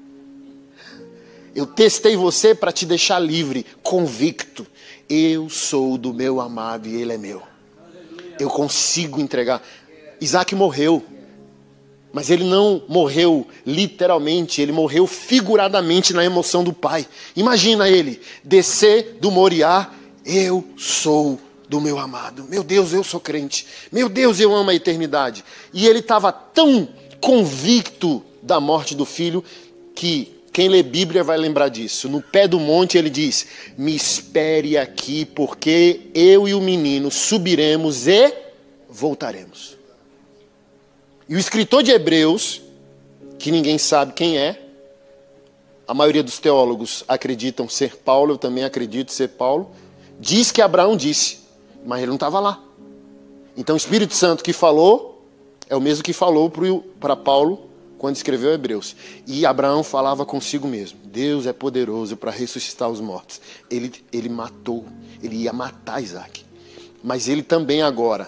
Eu testei você para te deixar livre, convicto. Eu sou do meu amado e ele é meu. Eu consigo entregar. Isaac morreu. Mas ele não morreu literalmente, ele morreu figuradamente na emoção do pai. Imagina ele descer do Moriá, eu sou do meu amado. Meu Deus, eu sou crente. Meu Deus, eu amo a eternidade. E ele estava tão convicto da morte do filho que quem lê Bíblia vai lembrar disso. No pé do monte ele diz, me espere aqui porque eu e o menino subiremos e voltaremos. E o escritor de Hebreus, que ninguém sabe quem é, a maioria dos teólogos acreditam ser Paulo, eu também acredito ser Paulo, diz que Abraão disse, mas ele não estava lá. Então o Espírito Santo que falou é o mesmo que falou para Paulo quando escreveu Hebreus. E Abraão falava consigo mesmo, Deus é poderoso para ressuscitar os mortos. Ele matou, ele ia matar Isaac. Mas ele também agora,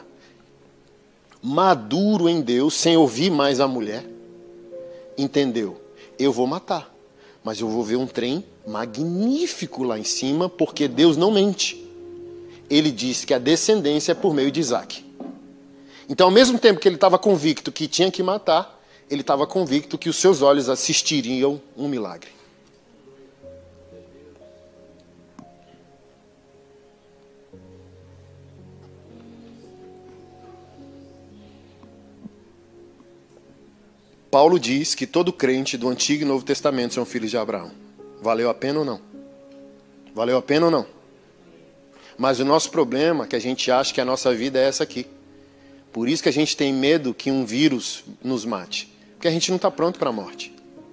maduro em Deus, sem ouvir mais a mulher, entendeu? Eu vou matar, mas eu vou ver um trem magnífico lá em cima, porque Deus não mente. Ele disse que a descendência é por meio de Isaac. Então, ao mesmo tempo que ele estava convicto que tinha que matar, ele estava convicto que os seus olhos assistiriam um milagre. Paulo diz que todo crente do Antigo e Novo Testamento são filhos de Abraão. Valeu a pena ou não? Valeu a pena ou não? Mas o nosso problema é que a gente acha que a nossa vida é essa aqui. Por isso que a gente tem medo que um vírus nos mate. Porque a gente não está pronto para a morte.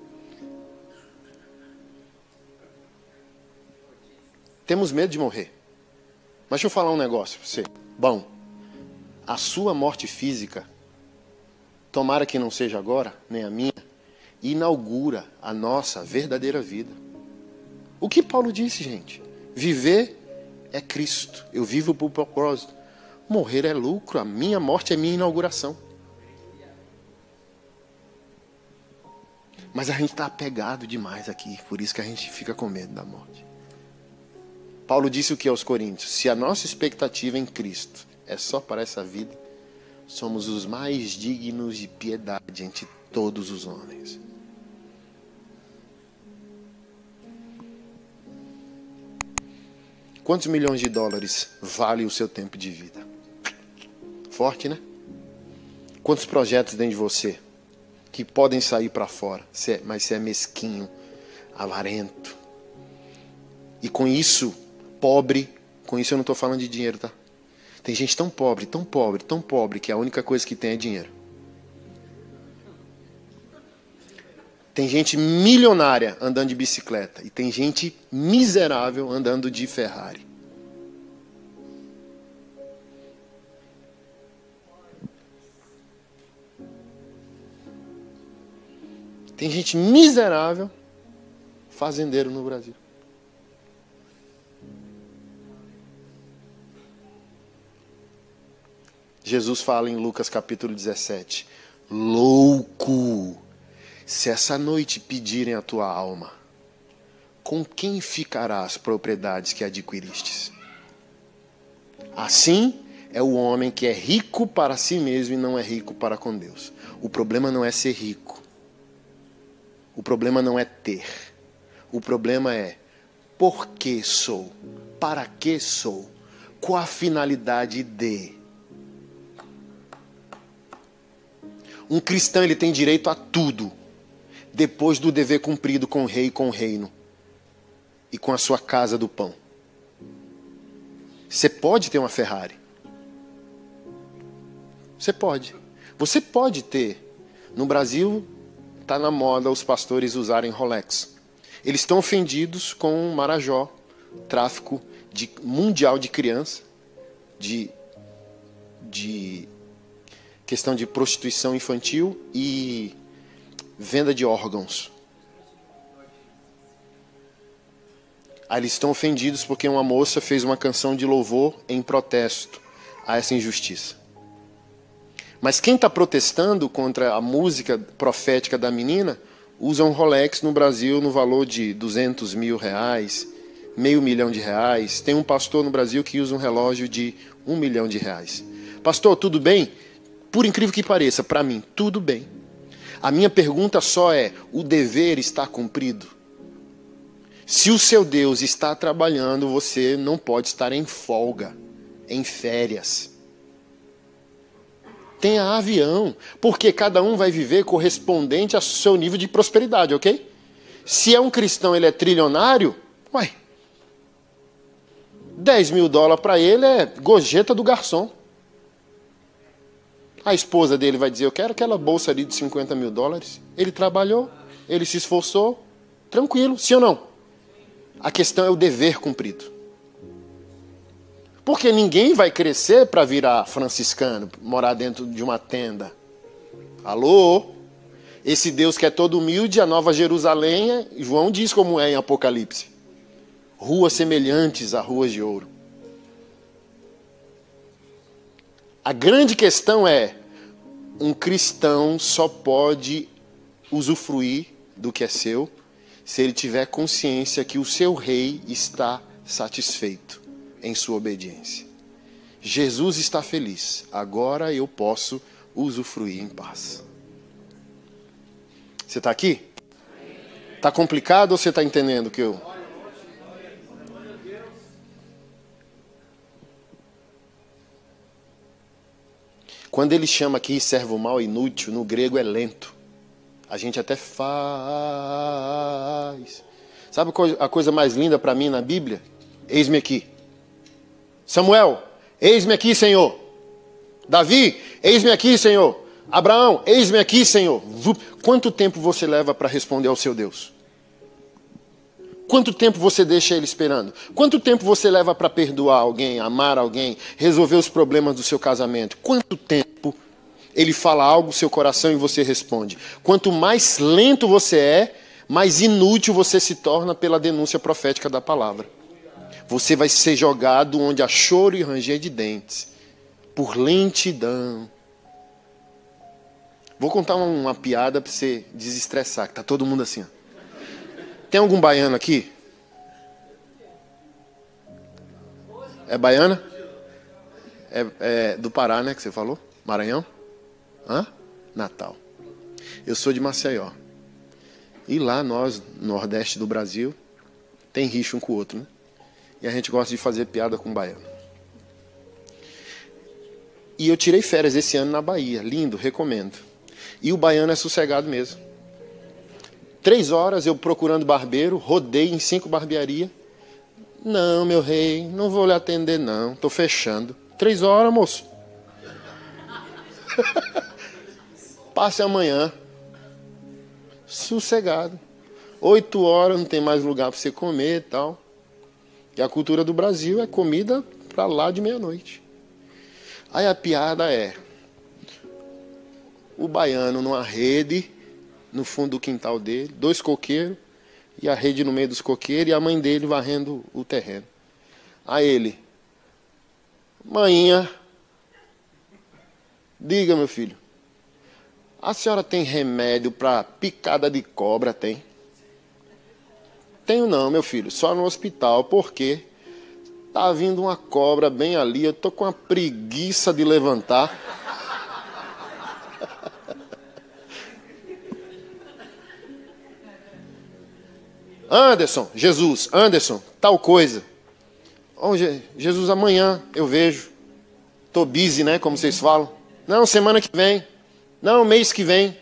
Temos medo de morrer. Mas deixa eu falar um negócio para você. Bom, a sua morte física, tomara que não seja agora, nem a minha, inaugura a nossa verdadeira vida. O que Paulo disse, gente? Viver é Cristo. Eu vivo por propósito. Morrer é lucro. A minha morte é minha inauguração. Mas a gente está apegado demais aqui. Por isso que a gente fica com medo da morte. Paulo disse o que aos Coríntios? Se a nossa expectativa em Cristo é só para essa vida, somos os mais dignos de piedade entre todos os homens. Quantos milhões de dólares vale o seu tempo de vida? Forte, né? Quantos projetos dentro de você que podem sair para fora, mas você é mesquinho, avarento. E com isso, pobre, com isso eu não estou falando de dinheiro, tá? Tem gente tão pobre, tão pobre, tão pobre, que a única coisa que tem é dinheiro. Tem gente milionária andando de bicicleta. E tem gente miserável andando de Ferrari. Tem gente miserável fazendeiro no Brasil. Jesus fala em Lucas capítulo 17. Louco! Se essa noite pedirem a tua alma, com quem ficará as propriedades que adquiristes? Assim é o homem que é rico para si mesmo e não é rico para com Deus. O problema não é ser rico. O problema não é ter. O problema é por que sou? Para que sou? Qual a finalidade de? Um cristão ele tem direito a tudo, depois do dever cumprido com o rei e com o reino, e com a sua casa do pão. Você pode ter uma Ferrari. Você pode. Você pode ter. No Brasil, está na moda os pastores usarem Rolex. Eles estão ofendidos com o Marajó, tráfico mundial de criança, de questão de prostituição infantil e venda de órgãos. Aí eles estão ofendidos porque uma moça fez uma canção de louvor em protesto a essa injustiça. Mas quem está protestando contra a música profética da menina usa um Rolex no Brasil no valor de 200 mil reais, R$500 mil. Tem um pastor no Brasil que usa um relógio de R$1 milhão. Pastor, tudo bem? Por incrível que pareça, para mim, tudo bem. A minha pergunta só é, o dever está cumprido? Se o seu Deus está trabalhando, você não pode estar em folga, em férias. Tenha avião, porque cada um vai viver correspondente ao seu nível de prosperidade, ok? Se é um cristão, ele é trilionário, ué, $10 mil para ele é gorjeta do garçom. A esposa dele vai dizer, eu quero aquela bolsa ali de $50 mil. Ele trabalhou, ele se esforçou, tranquilo, sim ou não? A questão é o dever cumprido. Porque ninguém vai crescer para virar franciscano, morar dentro de uma tenda. Alô? Esse Deus que é todo humilde, a Nova Jerusalém, João diz como é em Apocalipse. Ruas semelhantes a ruas de ouro. A grande questão é, um cristão só pode usufruir do que é seu se ele tiver consciência que o seu rei está satisfeito em sua obediência. Jesus está feliz, agora eu posso usufruir em paz. Você está aqui? Está complicado ou você está entendendo que eu... Quando ele chama aqui servo mau e inútil, no grego é lento. A gente até faz. Sabe a coisa mais linda para mim na Bíblia? Eis-me aqui. Samuel, eis-me aqui, Senhor. Davi, eis-me aqui, Senhor. Abraão, eis-me aqui, Senhor. Quanto tempo você leva para responder ao seu Deus? Quanto tempo você deixa ele esperando? Quanto tempo você leva para perdoar alguém, amar alguém, resolver os problemas do seu casamento? Quanto tempo ele fala algo no seu coração e você responde? Quanto mais lento você é, mais inútil você se torna pela denúncia profética da palavra. Você vai ser jogado onde há choro e ranger de dentes, por lentidão. Vou contar uma piada para você desestressar, que tá todo mundo assim, ó. Tem algum baiano aqui? É baiana? É do Pará, né, que você falou? Maranhão? Hã? Natal. Eu sou de Maceió. E lá nós, no Nordeste do Brasil, tem rixa um com o outro, né? E a gente gosta de fazer piada com o baiano. E eu tirei férias esse ano na Bahia. Lindo, recomendo. E o baiano é sossegado mesmo. 3 horas eu procurando barbeiro, rodei em 5 barbearias. Não, meu rei, não vou lhe atender não, estou fechando. 3 horas, moço. Passe amanhã. Sossegado. 8 horas, não tem mais lugar para você comer e tal. E a cultura do Brasil é comida para lá de meia-noite. Aí a piada é, o baiano numa rede, no fundo do quintal dele, 2 coqueiros, e a rede no meio dos coqueiros, e a mãe dele varrendo o terreno. Aí ele, maninha, diga, meu filho, a senhora tem remédio para picada de cobra, tem? Tenho não, meu filho, só no hospital, porque tá vindo uma cobra bem ali, eu tô com uma preguiça de levantar. Anderson, Jesus, Anderson, tal coisa. Oh, Jesus, amanhã eu vejo. Tô busy, né, como vocês falam. Não, semana que vem. Não, mês que vem.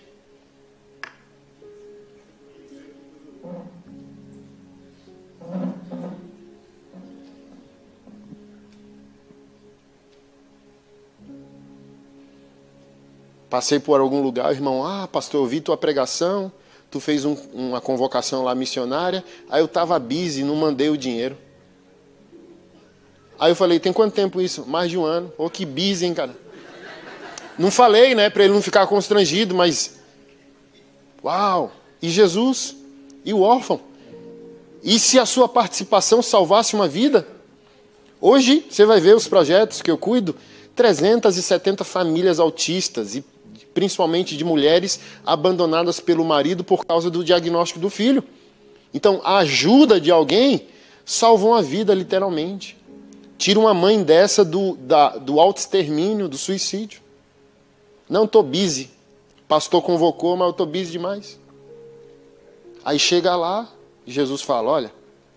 Passei por algum lugar, o irmão, pastor, eu vi tua pregação, tu fez uma convocação lá missionária, aí eu estava busy, não mandei o dinheiro. Aí eu falei, tem quanto tempo isso? Mais de 1 ano. Pô, que busy, hein, cara? Não falei, né, para ele não ficar constrangido, mas... Uau! E Jesus? E o órfão? E se a sua participação salvasse uma vida? Hoje, você vai ver os projetos que eu cuido, 370 famílias autistas, e principalmente de mulheres abandonadas pelo marido por causa do diagnóstico do filho. Então, a ajuda de alguém salva uma vida, literalmente. Tira uma mãe dessa do auto-extermínio, do suicídio. Não, estou busy. Pastor convocou, mas eu estou busy demais. Aí chega lá, Jesus fala, olha,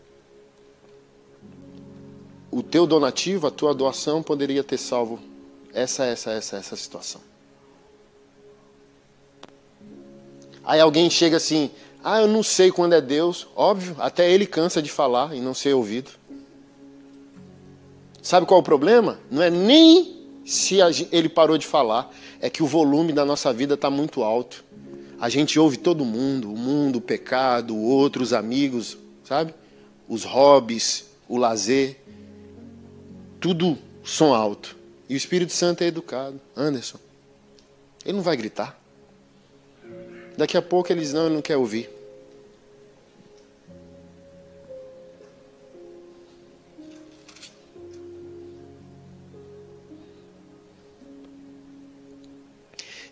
o teu donativo, a tua doação poderia ter salvo essa situação. Aí alguém chega assim, eu não sei quando é Deus. Óbvio, até ele cansa de falar e não ser ouvido. Sabe qual é o problema? Não é nem se ele parou de falar, é que o volume da nossa vida está muito alto. A gente ouve todo mundo, o mundo, o pecado, o outro, os amigos, sabe? Os hobbies, o lazer. Tudo som alto. E o Espírito Santo é educado. Anderson, ele não vai gritar. Daqui a pouco ele diz, não, ele não quer ouvir.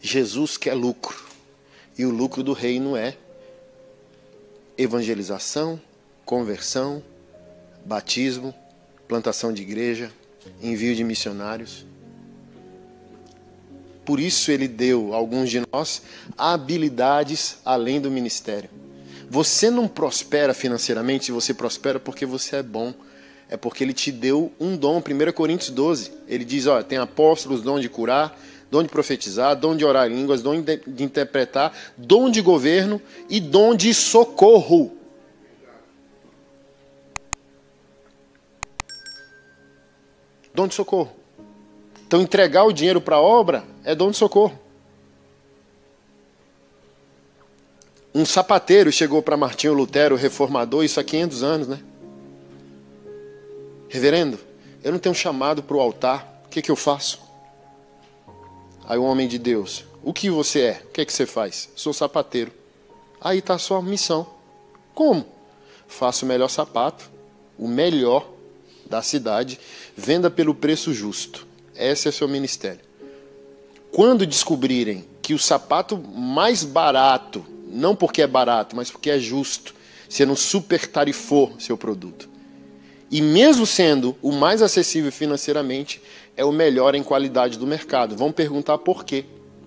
Jesus quer lucro. E o lucro do reino é evangelização, conversão, batismo, plantação de igreja, envio de missionários. Por isso ele deu a alguns de nós habilidades além do ministério. Você não prospera financeiramente, você prospera porque você é bom. É porque ele te deu um dom. 1 Coríntios 12, ele diz, ó, tem apóstolos, dom de curar, dom de profetizar, dom de orar em línguas, dom de interpretar, dom de governo e dom de socorro. Dom de socorro. Então entregar o dinheiro para a obra é dom de socorro. Um sapateiro chegou para Martinho Lutero, reformador, isso há 500 anos, né? Reverendo, eu não tenho chamado para o altar, o que eu faço? Aí o homem de Deus, o que você é? O que você faz? Sou sapateiro. Aí está a sua missão. Como? Faço o melhor sapato, o melhor da cidade, venda pelo preço justo. Esse é o seu ministério. Quando descobrirem que o sapato mais barato, não porque é barato, mas porque é justo, você não supertarifou seu produto, e mesmo sendo o mais acessível financeiramente, é o melhor em qualidade do mercado. Vão perguntar por quê.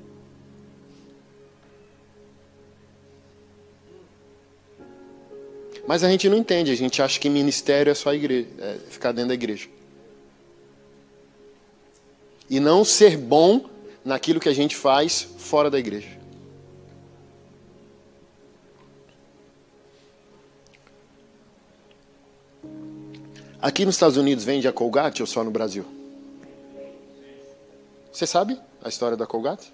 Mas a gente não entende, a gente acha que ministério é só a igreja, ficar dentro da igreja. E não ser bom naquilo que a gente faz fora da igreja. Aqui nos Estados Unidos vende a Colgate ou só no Brasil? Você sabe a história da Colgate?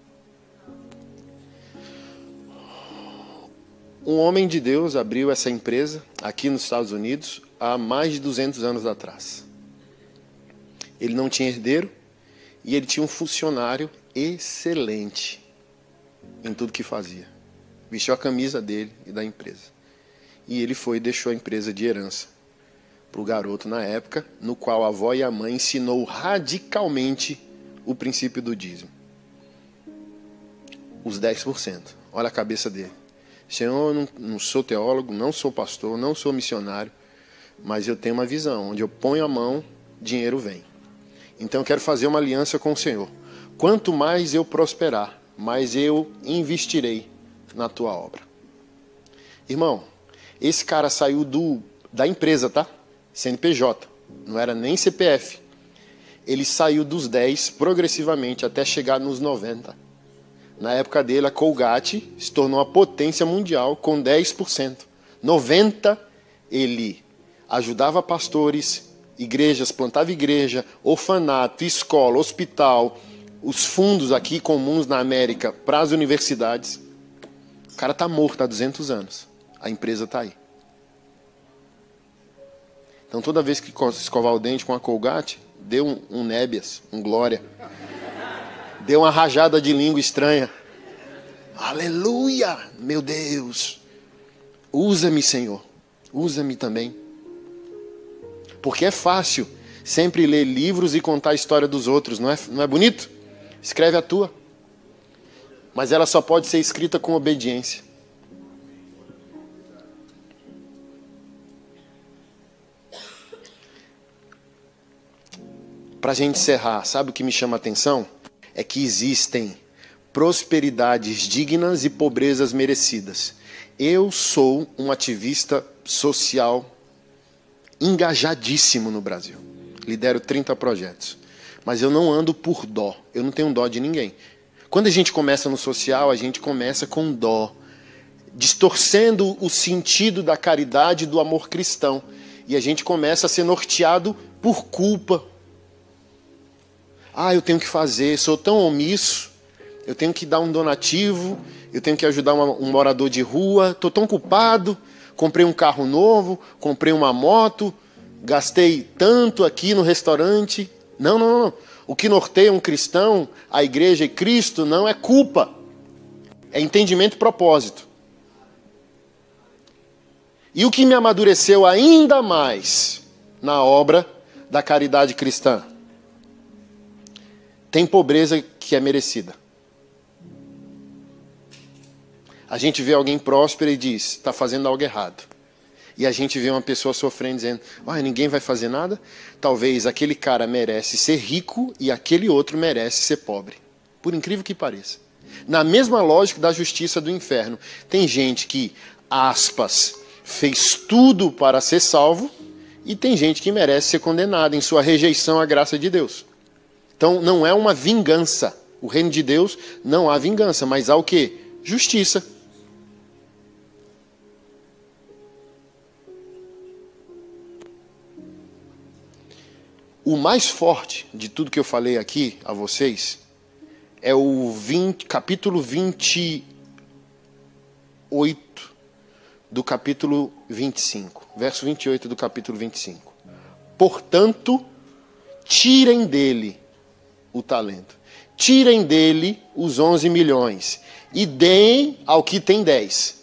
Um homem de Deus abriu essa empresa aqui nos Estados Unidos há mais de 200 anos atrás. Ele não tinha herdeiro e ele tinha um funcionário excelente em tudo que fazia. Vestiu a camisa dele e da empresa. E ele foi e deixou a empresa de herança para o garoto na época, no qual a avó e a mãe ensinou radicalmente o princípio do dízimo. Os 10%. Olha a cabeça dele. Senhor, eu não sou teólogo, não sou pastor, não sou missionário, mas eu tenho uma visão, onde eu ponho a mão, dinheiro vem. Então eu quero fazer uma aliança com o Senhor. Quanto mais eu prosperar, mais eu investirei na tua obra. Irmão, esse cara saiu da empresa, tá? CNPJ, não era nem CPF. Ele saiu dos 10 progressivamente até chegar nos 90. Na época dele, a Colgate se tornou uma potência mundial com 10%. 90%, ele ajudava pastores, igrejas, plantava igreja, orfanato, escola, hospital, os fundos aqui comuns na América para as universidades. O cara está morto há 200 anos. A empresa está aí. Então toda vez que escovar o dente com a Colgate, dê um nébias, um glória. Dê uma rajada de língua estranha. Aleluia, meu Deus. Usa-me, Senhor. Usa-me também. Porque é fácil sempre ler livros e contar a história dos outros, não é bonito? Escreve a tua. Mas ela só pode ser escrita com obediência. Para a gente encerrar, sabe o que me chama a atenção? É que existem prosperidades dignas e pobrezas merecidas. Eu sou um ativista social engajadíssimo no Brasil. Lidero 30 projetos. Mas eu não ando por dó. Eu não tenho dó de ninguém. Quando a gente começa no social, a gente começa com dó, distorcendo o sentido da caridade e do amor cristão. E a gente começa a ser norteado por culpa. Eu tenho que fazer, sou tão omisso, eu tenho que dar um donativo, eu tenho que ajudar um morador de rua, estou tão culpado, comprei um carro novo, comprei uma moto, gastei tanto aqui no restaurante. Não. O que norteia um cristão, a igreja e Cristo, não é culpa, é entendimento e propósito. E o que me amadureceu ainda mais na obra da caridade cristã? Tem pobreza que é merecida. A gente vê alguém próspero e diz, está fazendo algo errado. E a gente vê uma pessoa sofrendo dizendo, ninguém vai fazer nada. Talvez aquele cara merece ser rico e aquele outro merece ser pobre. Por incrível que pareça. Na mesma lógica da justiça do inferno. Tem gente que, aspas, fez tudo para ser salvo e tem gente que merece ser condenada em sua rejeição à graça de Deus. Então não é uma vingança. O reino de Deus não há vingança, mas há o quê? Justiça. O mais forte de tudo que eu falei aqui a vocês é o capítulo 28 do capítulo 25. Verso 28 do capítulo 25. Portanto, tirem dele o talento. Tirem dele os 11 milhões e deem ao que tem 10.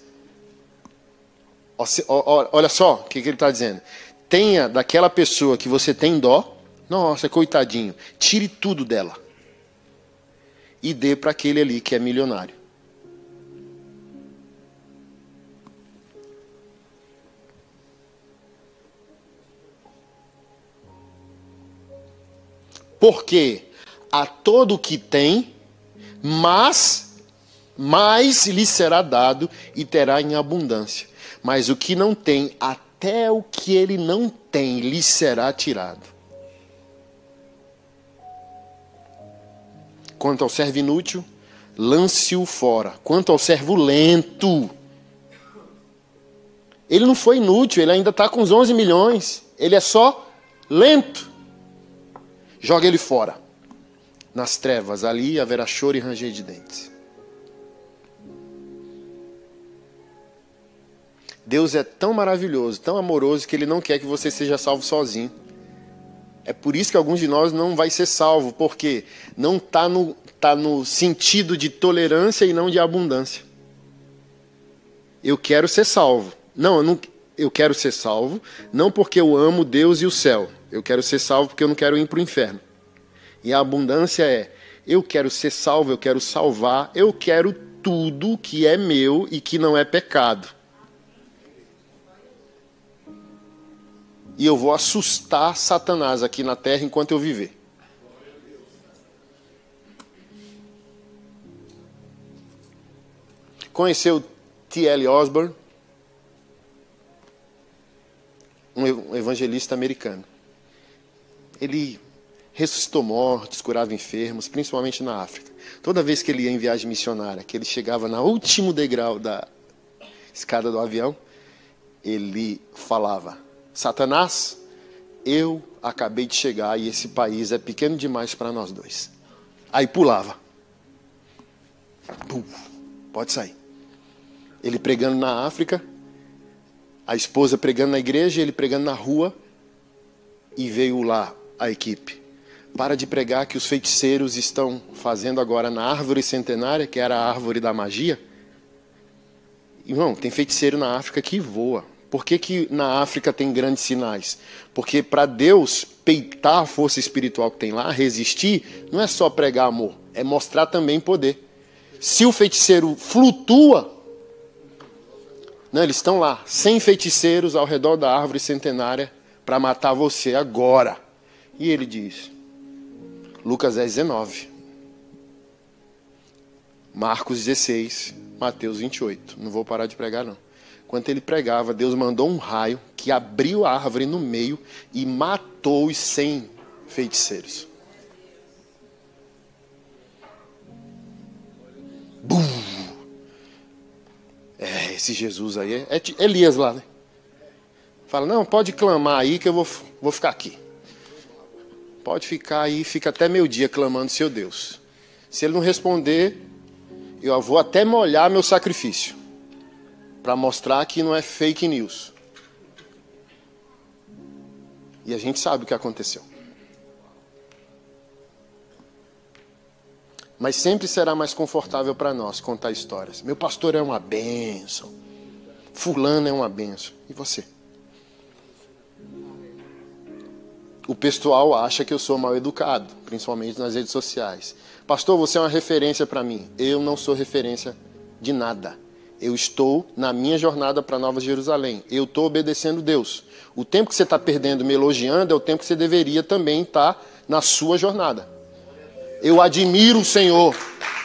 Olha só o que ele está dizendo. Tenha daquela pessoa que você tem dó, nossa, coitadinho, tire tudo dela e dê para aquele ali que é milionário. Porque a todo o que tem, mas mais lhe será dado e terá em abundância. Mas o que não tem, até o que ele não tem, lhe será tirado. Quanto ao servo inútil, lance-o fora. Quanto ao servo lento, ele não foi inútil, ele ainda está com os 11 milhões. Ele é só lento. Joga ele fora. Nas trevas, ali haverá choro e ranger de dentes. Deus é tão maravilhoso, tão amoroso, que Ele não quer que você seja salvo sozinho. É por isso que alguns de nós não vai ser salvo, porque não está no sentido de tolerância e não de abundância. Eu quero ser salvo. Eu quero ser salvo, não porque eu amo Deus e o céu. Eu quero ser salvo porque eu não quero ir para o inferno. E a abundância é, eu quero ser salvo, eu quero salvar, eu quero tudo que é meu e que não é pecado. E eu vou assustar Satanás aqui na terra enquanto eu viver. Conheceu T.L. Osborne? Um evangelista americano. Ele ressuscitou mortos, curava enfermos, principalmente na África. Toda vez que ele ia em viagem missionária, que ele chegava no último degrau da escada do avião, ele falava, Satanás, eu acabei de chegar e esse país é pequeno demais para nós dois. Aí pulava. Pode sair. Ele pregando na África, a esposa pregando na igreja, ele pregando na rua, e veio lá a equipe. Para de pregar que os feiticeiros estão fazendo agora na árvore centenária, que era a árvore da magia. Irmão, tem feiticeiro na África que voa. Por que na África tem grandes sinais? Porque para Deus peitar a força espiritual que tem lá, resistir, não é só pregar amor, é mostrar também poder. Se o feiticeiro flutua, não, eles estão lá, 100 feiticeiros ao redor da árvore centenária para matar você agora. E ele diz, Lucas 10:19, Marcos 16, Mateus 28. Não vou parar de pregar, não. Enquanto ele pregava, Deus mandou um raio que abriu a árvore no meio e matou os 100 feiticeiros. Bum! Esse Jesus aí é Elias lá, né? Fala, não, pode clamar aí que eu vou ficar aqui. Pode ficar aí, fica até meio-dia clamando seu Deus. Se ele não responder, eu vou até molhar meu sacrifício. Para mostrar que não é fake news. E a gente sabe o que aconteceu. Mas sempre será mais confortável para nós contar histórias. Meu pastor é uma bênção. Fulano é uma bênção. E você? O pessoal acha que eu sou mal educado, principalmente nas redes sociais. Pastor, você é uma referência para mim. Eu não sou referência de nada. Eu estou na minha jornada para Nova Jerusalém. Eu estou obedecendo Deus. O tempo que você está perdendo me elogiando é o tempo que você deveria também estar na sua jornada. Eu admiro o Senhor.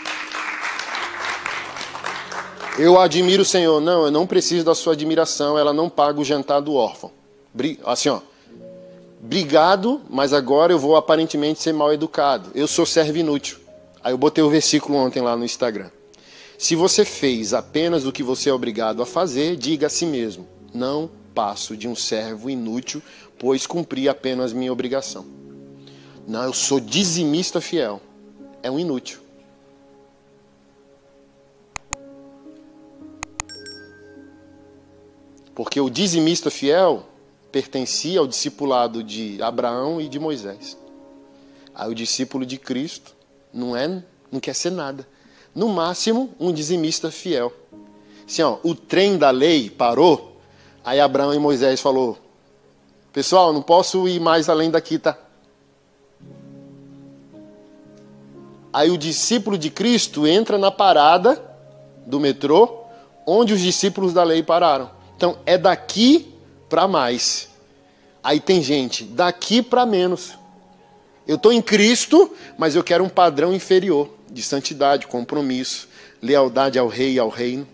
Eu admiro o Senhor. Não, eu não preciso da sua admiração. Ela não paga o jantar do órfão. Assim, ó. Obrigado, mas agora eu vou aparentemente ser mal educado. Eu sou servo inútil. Aí eu botei o versículo ontem lá no Instagram. Se você fez apenas o que você é obrigado a fazer, diga a si mesmo: não passo de um servo inútil, pois cumpri apenas minha obrigação. Não, eu sou dizimista fiel. É um inútil. Porque o dizimista fiel pertencia ao discipulado de Abraão e de Moisés. Aí o discípulo de Cristo não quer ser nada. No máximo, um dizimista fiel. Assim, ó, o trem da lei parou, aí Abraão e Moisés falou: pessoal, não posso ir mais além daqui, tá? Aí o discípulo de Cristo entra na parada do metrô, onde os discípulos da lei pararam. Então, é daqui para mais. Aí tem gente daqui para menos. Eu estou em Cristo, mas eu quero um padrão inferior de santidade, compromisso, lealdade ao rei e ao reino.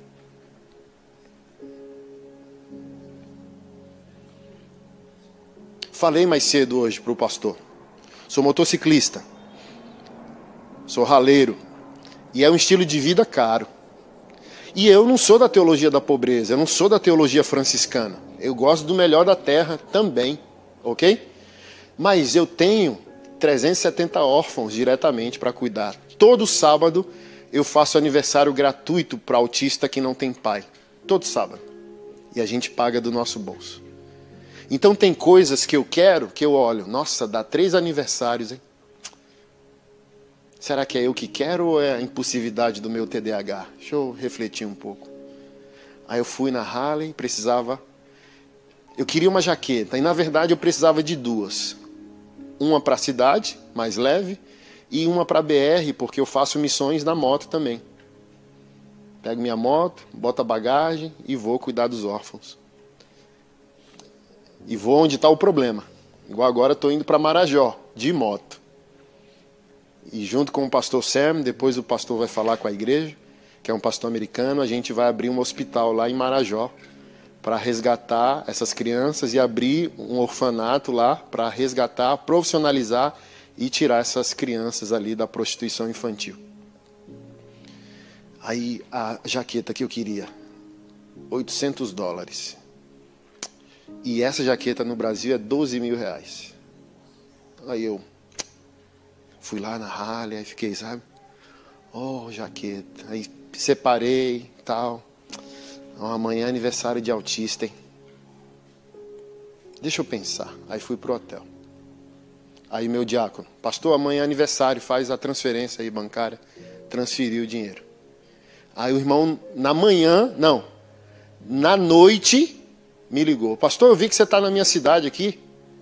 Falei mais cedo hoje para o pastor. Sou motociclista. Sou raleiro. E é um estilo de vida caro. E eu não sou da teologia da pobreza, eu não sou da teologia franciscana. Eu gosto do melhor da terra também, ok? Mas eu tenho 370 órfãos diretamente para cuidar. Todo sábado eu faço aniversário gratuito para autista que não tem pai. Todo sábado. E a gente paga do nosso bolso. Então tem coisas que eu quero, que eu olho. Nossa, dá 3 aniversários, hein? Será que é eu que quero ou é a impulsividade do meu TDAH? Deixa eu refletir um pouco. Aí eu fui na Harley, eu queria uma jaqueta, e na verdade eu precisava de 2. Uma para a cidade, mais leve, e uma para a BR, porque eu faço missões na moto também. Pego minha moto, boto a bagagem e vou cuidar dos órfãos. E vou onde está o problema. Igual agora estou indo para Marajó, de moto. E junto com o pastor Sam, depois o pastor vai falar com a igreja, que é um pastor americano, a gente vai abrir um hospital lá em Marajó para resgatar essas crianças e abrir um orfanato lá para resgatar, profissionalizar e tirar essas crianças ali da prostituição infantil. Aí a jaqueta que eu queria, $800. E essa jaqueta no Brasil é R$12.000. Aí eu fui lá na Harley, aí fiquei, sabe? Oh, jaqueta. Aí separei e tal. Amanhã é aniversário de autista, hein? Deixa eu pensar. Aí fui pro hotel. Aí meu diácono: pastor, amanhã é aniversário, faz a transferência aí bancária. Transferiu o dinheiro. Aí o irmão, na noite, me ligou: pastor, eu vi que você está na minha cidade aqui.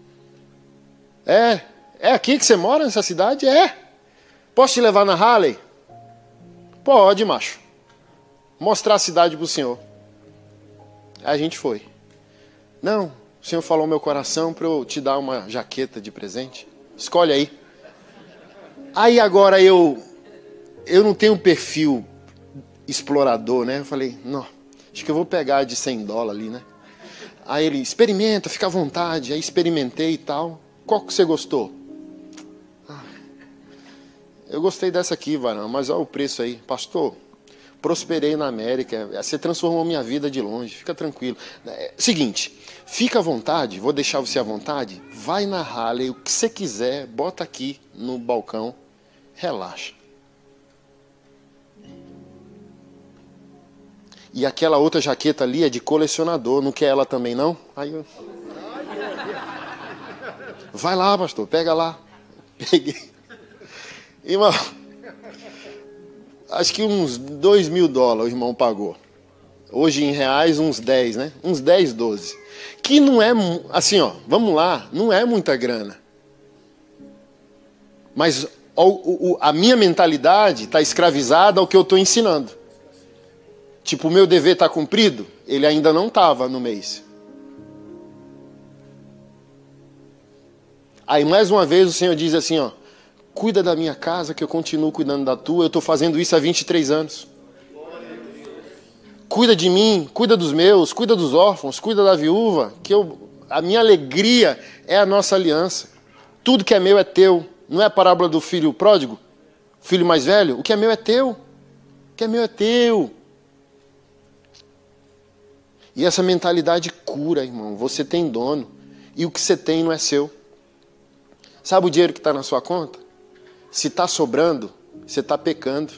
É aqui que você mora, nessa cidade? É. Posso te levar na Harley? Pode, macho. Mostrar a cidade pro senhor. Aí a gente foi. Não, o senhor falou meu coração para eu te dar uma jaqueta de presente. Escolhe aí. Aí agora eu não tenho um perfil explorador, né? Eu falei, não, acho que eu vou pegar de $100 ali, né? Aí ele: experimenta, fica à vontade. Aí experimentei e tal. Qual que você gostou? Eu gostei dessa aqui, varão, mas olha o preço aí. Pastor, prosperei na América, você transformou minha vida de longe, fica tranquilo. Seguinte, fica à vontade, vou deixar você à vontade, vai na Harley, o que você quiser, bota aqui no balcão, relaxa. E aquela outra jaqueta ali é de colecionador, não quer ela também não? Aí eu... Vai lá, pastor, pega lá. Peguei. Irmão, acho que uns $2.000 o irmão pagou. Hoje em reais uns 10, né? Uns 10, 12. Que não é, assim, ó, vamos lá, não é muita grana. Mas a minha mentalidade está escravizada ao que eu estou ensinando. Tipo, o meu dever está cumprido? Ele ainda não estava no mês. Aí, mais uma vez, o Senhor diz assim, ó, cuida da minha casa, que eu continuo cuidando da tua. Eu estou fazendo isso há 23 anos. Cuida de mim, cuida dos meus, cuida dos órfãos, cuida da viúva, que a minha alegria é a nossa aliança. Tudo que é meu é teu. Não é a parábola do filho pródigo? Filho mais velho? O que é meu é teu. O que é meu é teu. E essa mentalidade cura, irmão. Você tem dono. E o que você tem não é seu. Sabe o dinheiro que está na sua conta? Se está sobrando, você está pecando.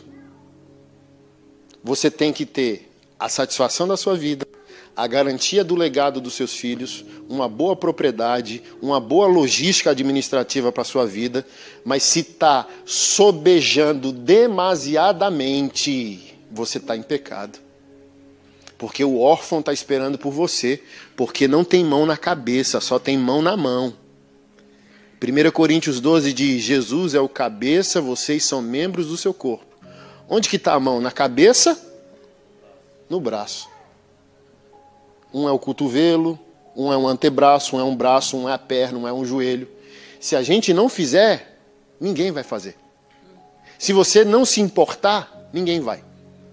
Você tem que ter a satisfação da sua vida, a garantia do legado dos seus filhos, uma boa propriedade, uma boa logística administrativa para a sua vida, mas se está sobejando demasiadamente, você está em pecado. Porque o órfão está esperando por você, porque não tem mão na cabeça, só tem mão na mão. 1 Coríntios 12 diz, Jesus é o cabeça, vocês são membros do seu corpo. Onde que está a mão? Na cabeça? No braço. Um é o cotovelo, um é um antebraço, um é um braço, um é a perna, um é um joelho. Se a gente não fizer, ninguém vai fazer. Se você não se importar, ninguém vai.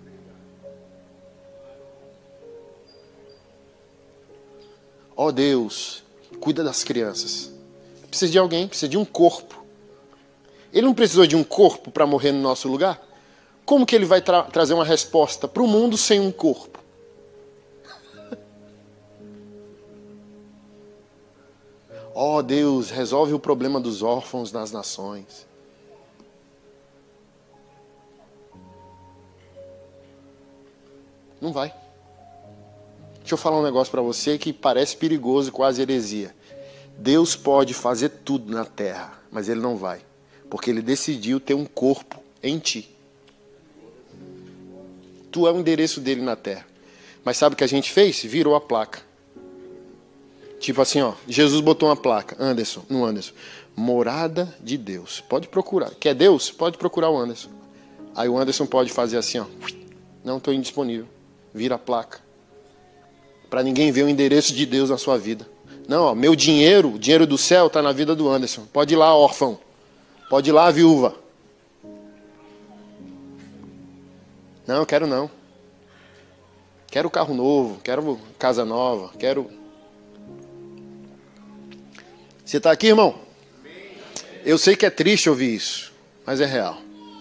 Ó Deus, cuida das crianças. Precisa de alguém, precisa de um corpo. Ele não precisou de um corpo para morrer no nosso lugar? Como que ele vai trazer uma resposta para o mundo sem um corpo? Ó Deus, resolve o problema dos órfãos nas nações. Não vai. Deixa eu falar um negócio para você que parece perigoso, quase heresia. Deus pode fazer tudo na terra, mas Ele não vai. Porque Ele decidiu ter um corpo em ti. Tu é o endereço dele na terra. Mas sabe o que a gente fez? Virou a placa. Tipo assim, ó. Jesus botou uma placa. Anderson, no Anderson. Morada de Deus. Pode procurar. Quer Deus? Pode procurar o Anderson. Aí o Anderson pode fazer assim, ó. Não estou indisponível. Vira a placa. Para ninguém ver o endereço de Deus na sua vida. Não, ó. Meu dinheiro, o dinheiro do céu está na vida do Anderson. Pode ir lá, órfão. Pode ir lá, viúva. Não, eu quero não. Quero carro novo, quero casa nova, quero... Você está aqui, irmão? Eu sei que é triste ouvir isso, mas é real.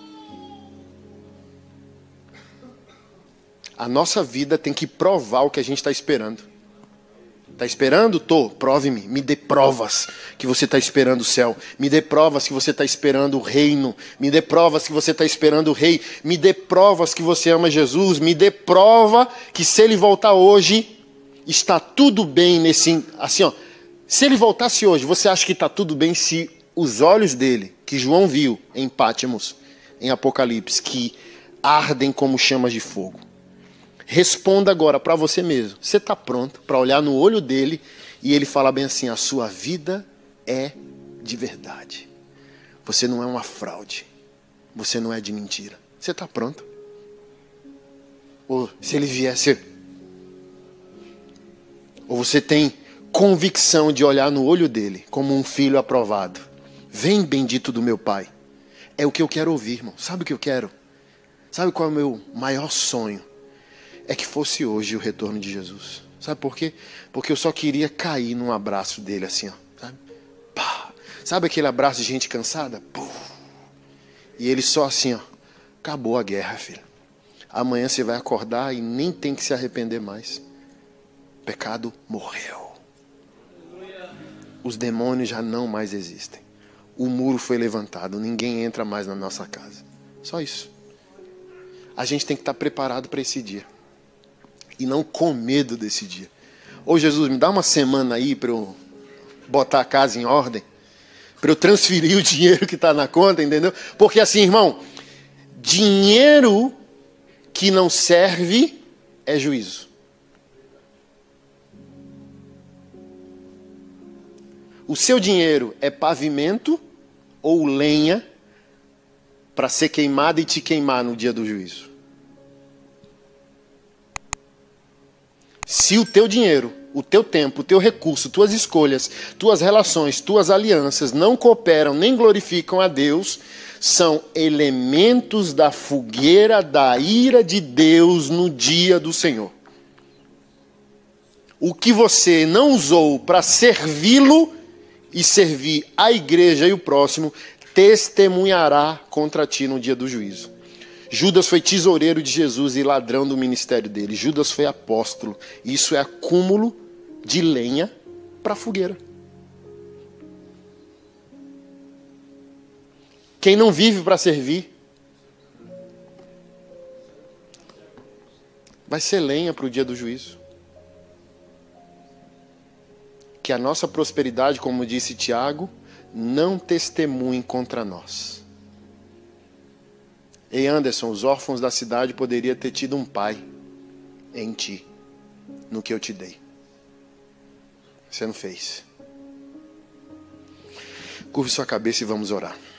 A nossa vida tem que provar o que a gente está esperando. Está esperando? Tô. Prove-me. Me dê provas que você está esperando o céu. Me dê provas que você está esperando o reino. Me dê provas que você está esperando o rei. Me dê provas que você ama Jesus. Me dê prova que se ele voltar hoje, está tudo bem nesse... Assim, ó. Se ele voltasse hoje, você acha que está tudo bem se os olhos dele, que João viu em Pátimos, em Apocalipse, que ardem como chamas de fogo? Responda agora para você mesmo. Você está pronto para olhar no olho dele e ele falar bem assim, a sua vida é de verdade. Você não é uma fraude. Você não é de mentira. Você está pronto? Ou se ele viesse... Ou você tem convicção de olhar no olho dele como um filho aprovado. Vem, bendito do meu pai. É o que eu quero ouvir, irmão. Sabe o que eu quero? Sabe qual é o meu maior sonho? É que fosse hoje o retorno de Jesus. Sabe por quê? Porque eu só queria cair num abraço dele assim, ó. Sabe? Pá. Sabe aquele abraço de gente cansada? Pum. E ele só assim, ó. Acabou a guerra, filho. Amanhã você vai acordar e nem tem que se arrepender mais. O pecado morreu. Os demônios já não mais existem. O muro foi levantado. Ninguém entra mais na nossa casa. Só isso. A gente tem que estar preparado para esse dia. E não com medo desse dia. Ô Jesus, me dá uma semana aí para eu botar a casa em ordem. Para eu transferir o dinheiro que está na conta, entendeu? Porque assim, irmão, dinheiro que não serve é juízo. O seu dinheiro é pavimento ou lenha para ser queimado e te queimar no dia do juízo? Se o teu dinheiro, o teu tempo, o teu recurso, tuas escolhas, tuas relações, tuas alianças não cooperam nem glorificam a Deus, são elementos da fogueira da ira de Deus no dia do Senhor. O que você não usou para servi-lo e servir a igreja e o próximo, testemunhará contra ti no dia do juízo. Judas foi tesoureiro de Jesus e ladrão do ministério dele. Judas foi apóstolo. Isso é acúmulo de lenha para a fogueira. Quem não vive para servir vai ser lenha para o dia do juízo. Que a nossa prosperidade, como disse Tiago, não testemunhe contra nós. Ei, Anderson, os órfãos da cidade poderiam ter tido um pai em ti, no que eu te dei. Você não fez. Curve sua cabeça e vamos orar.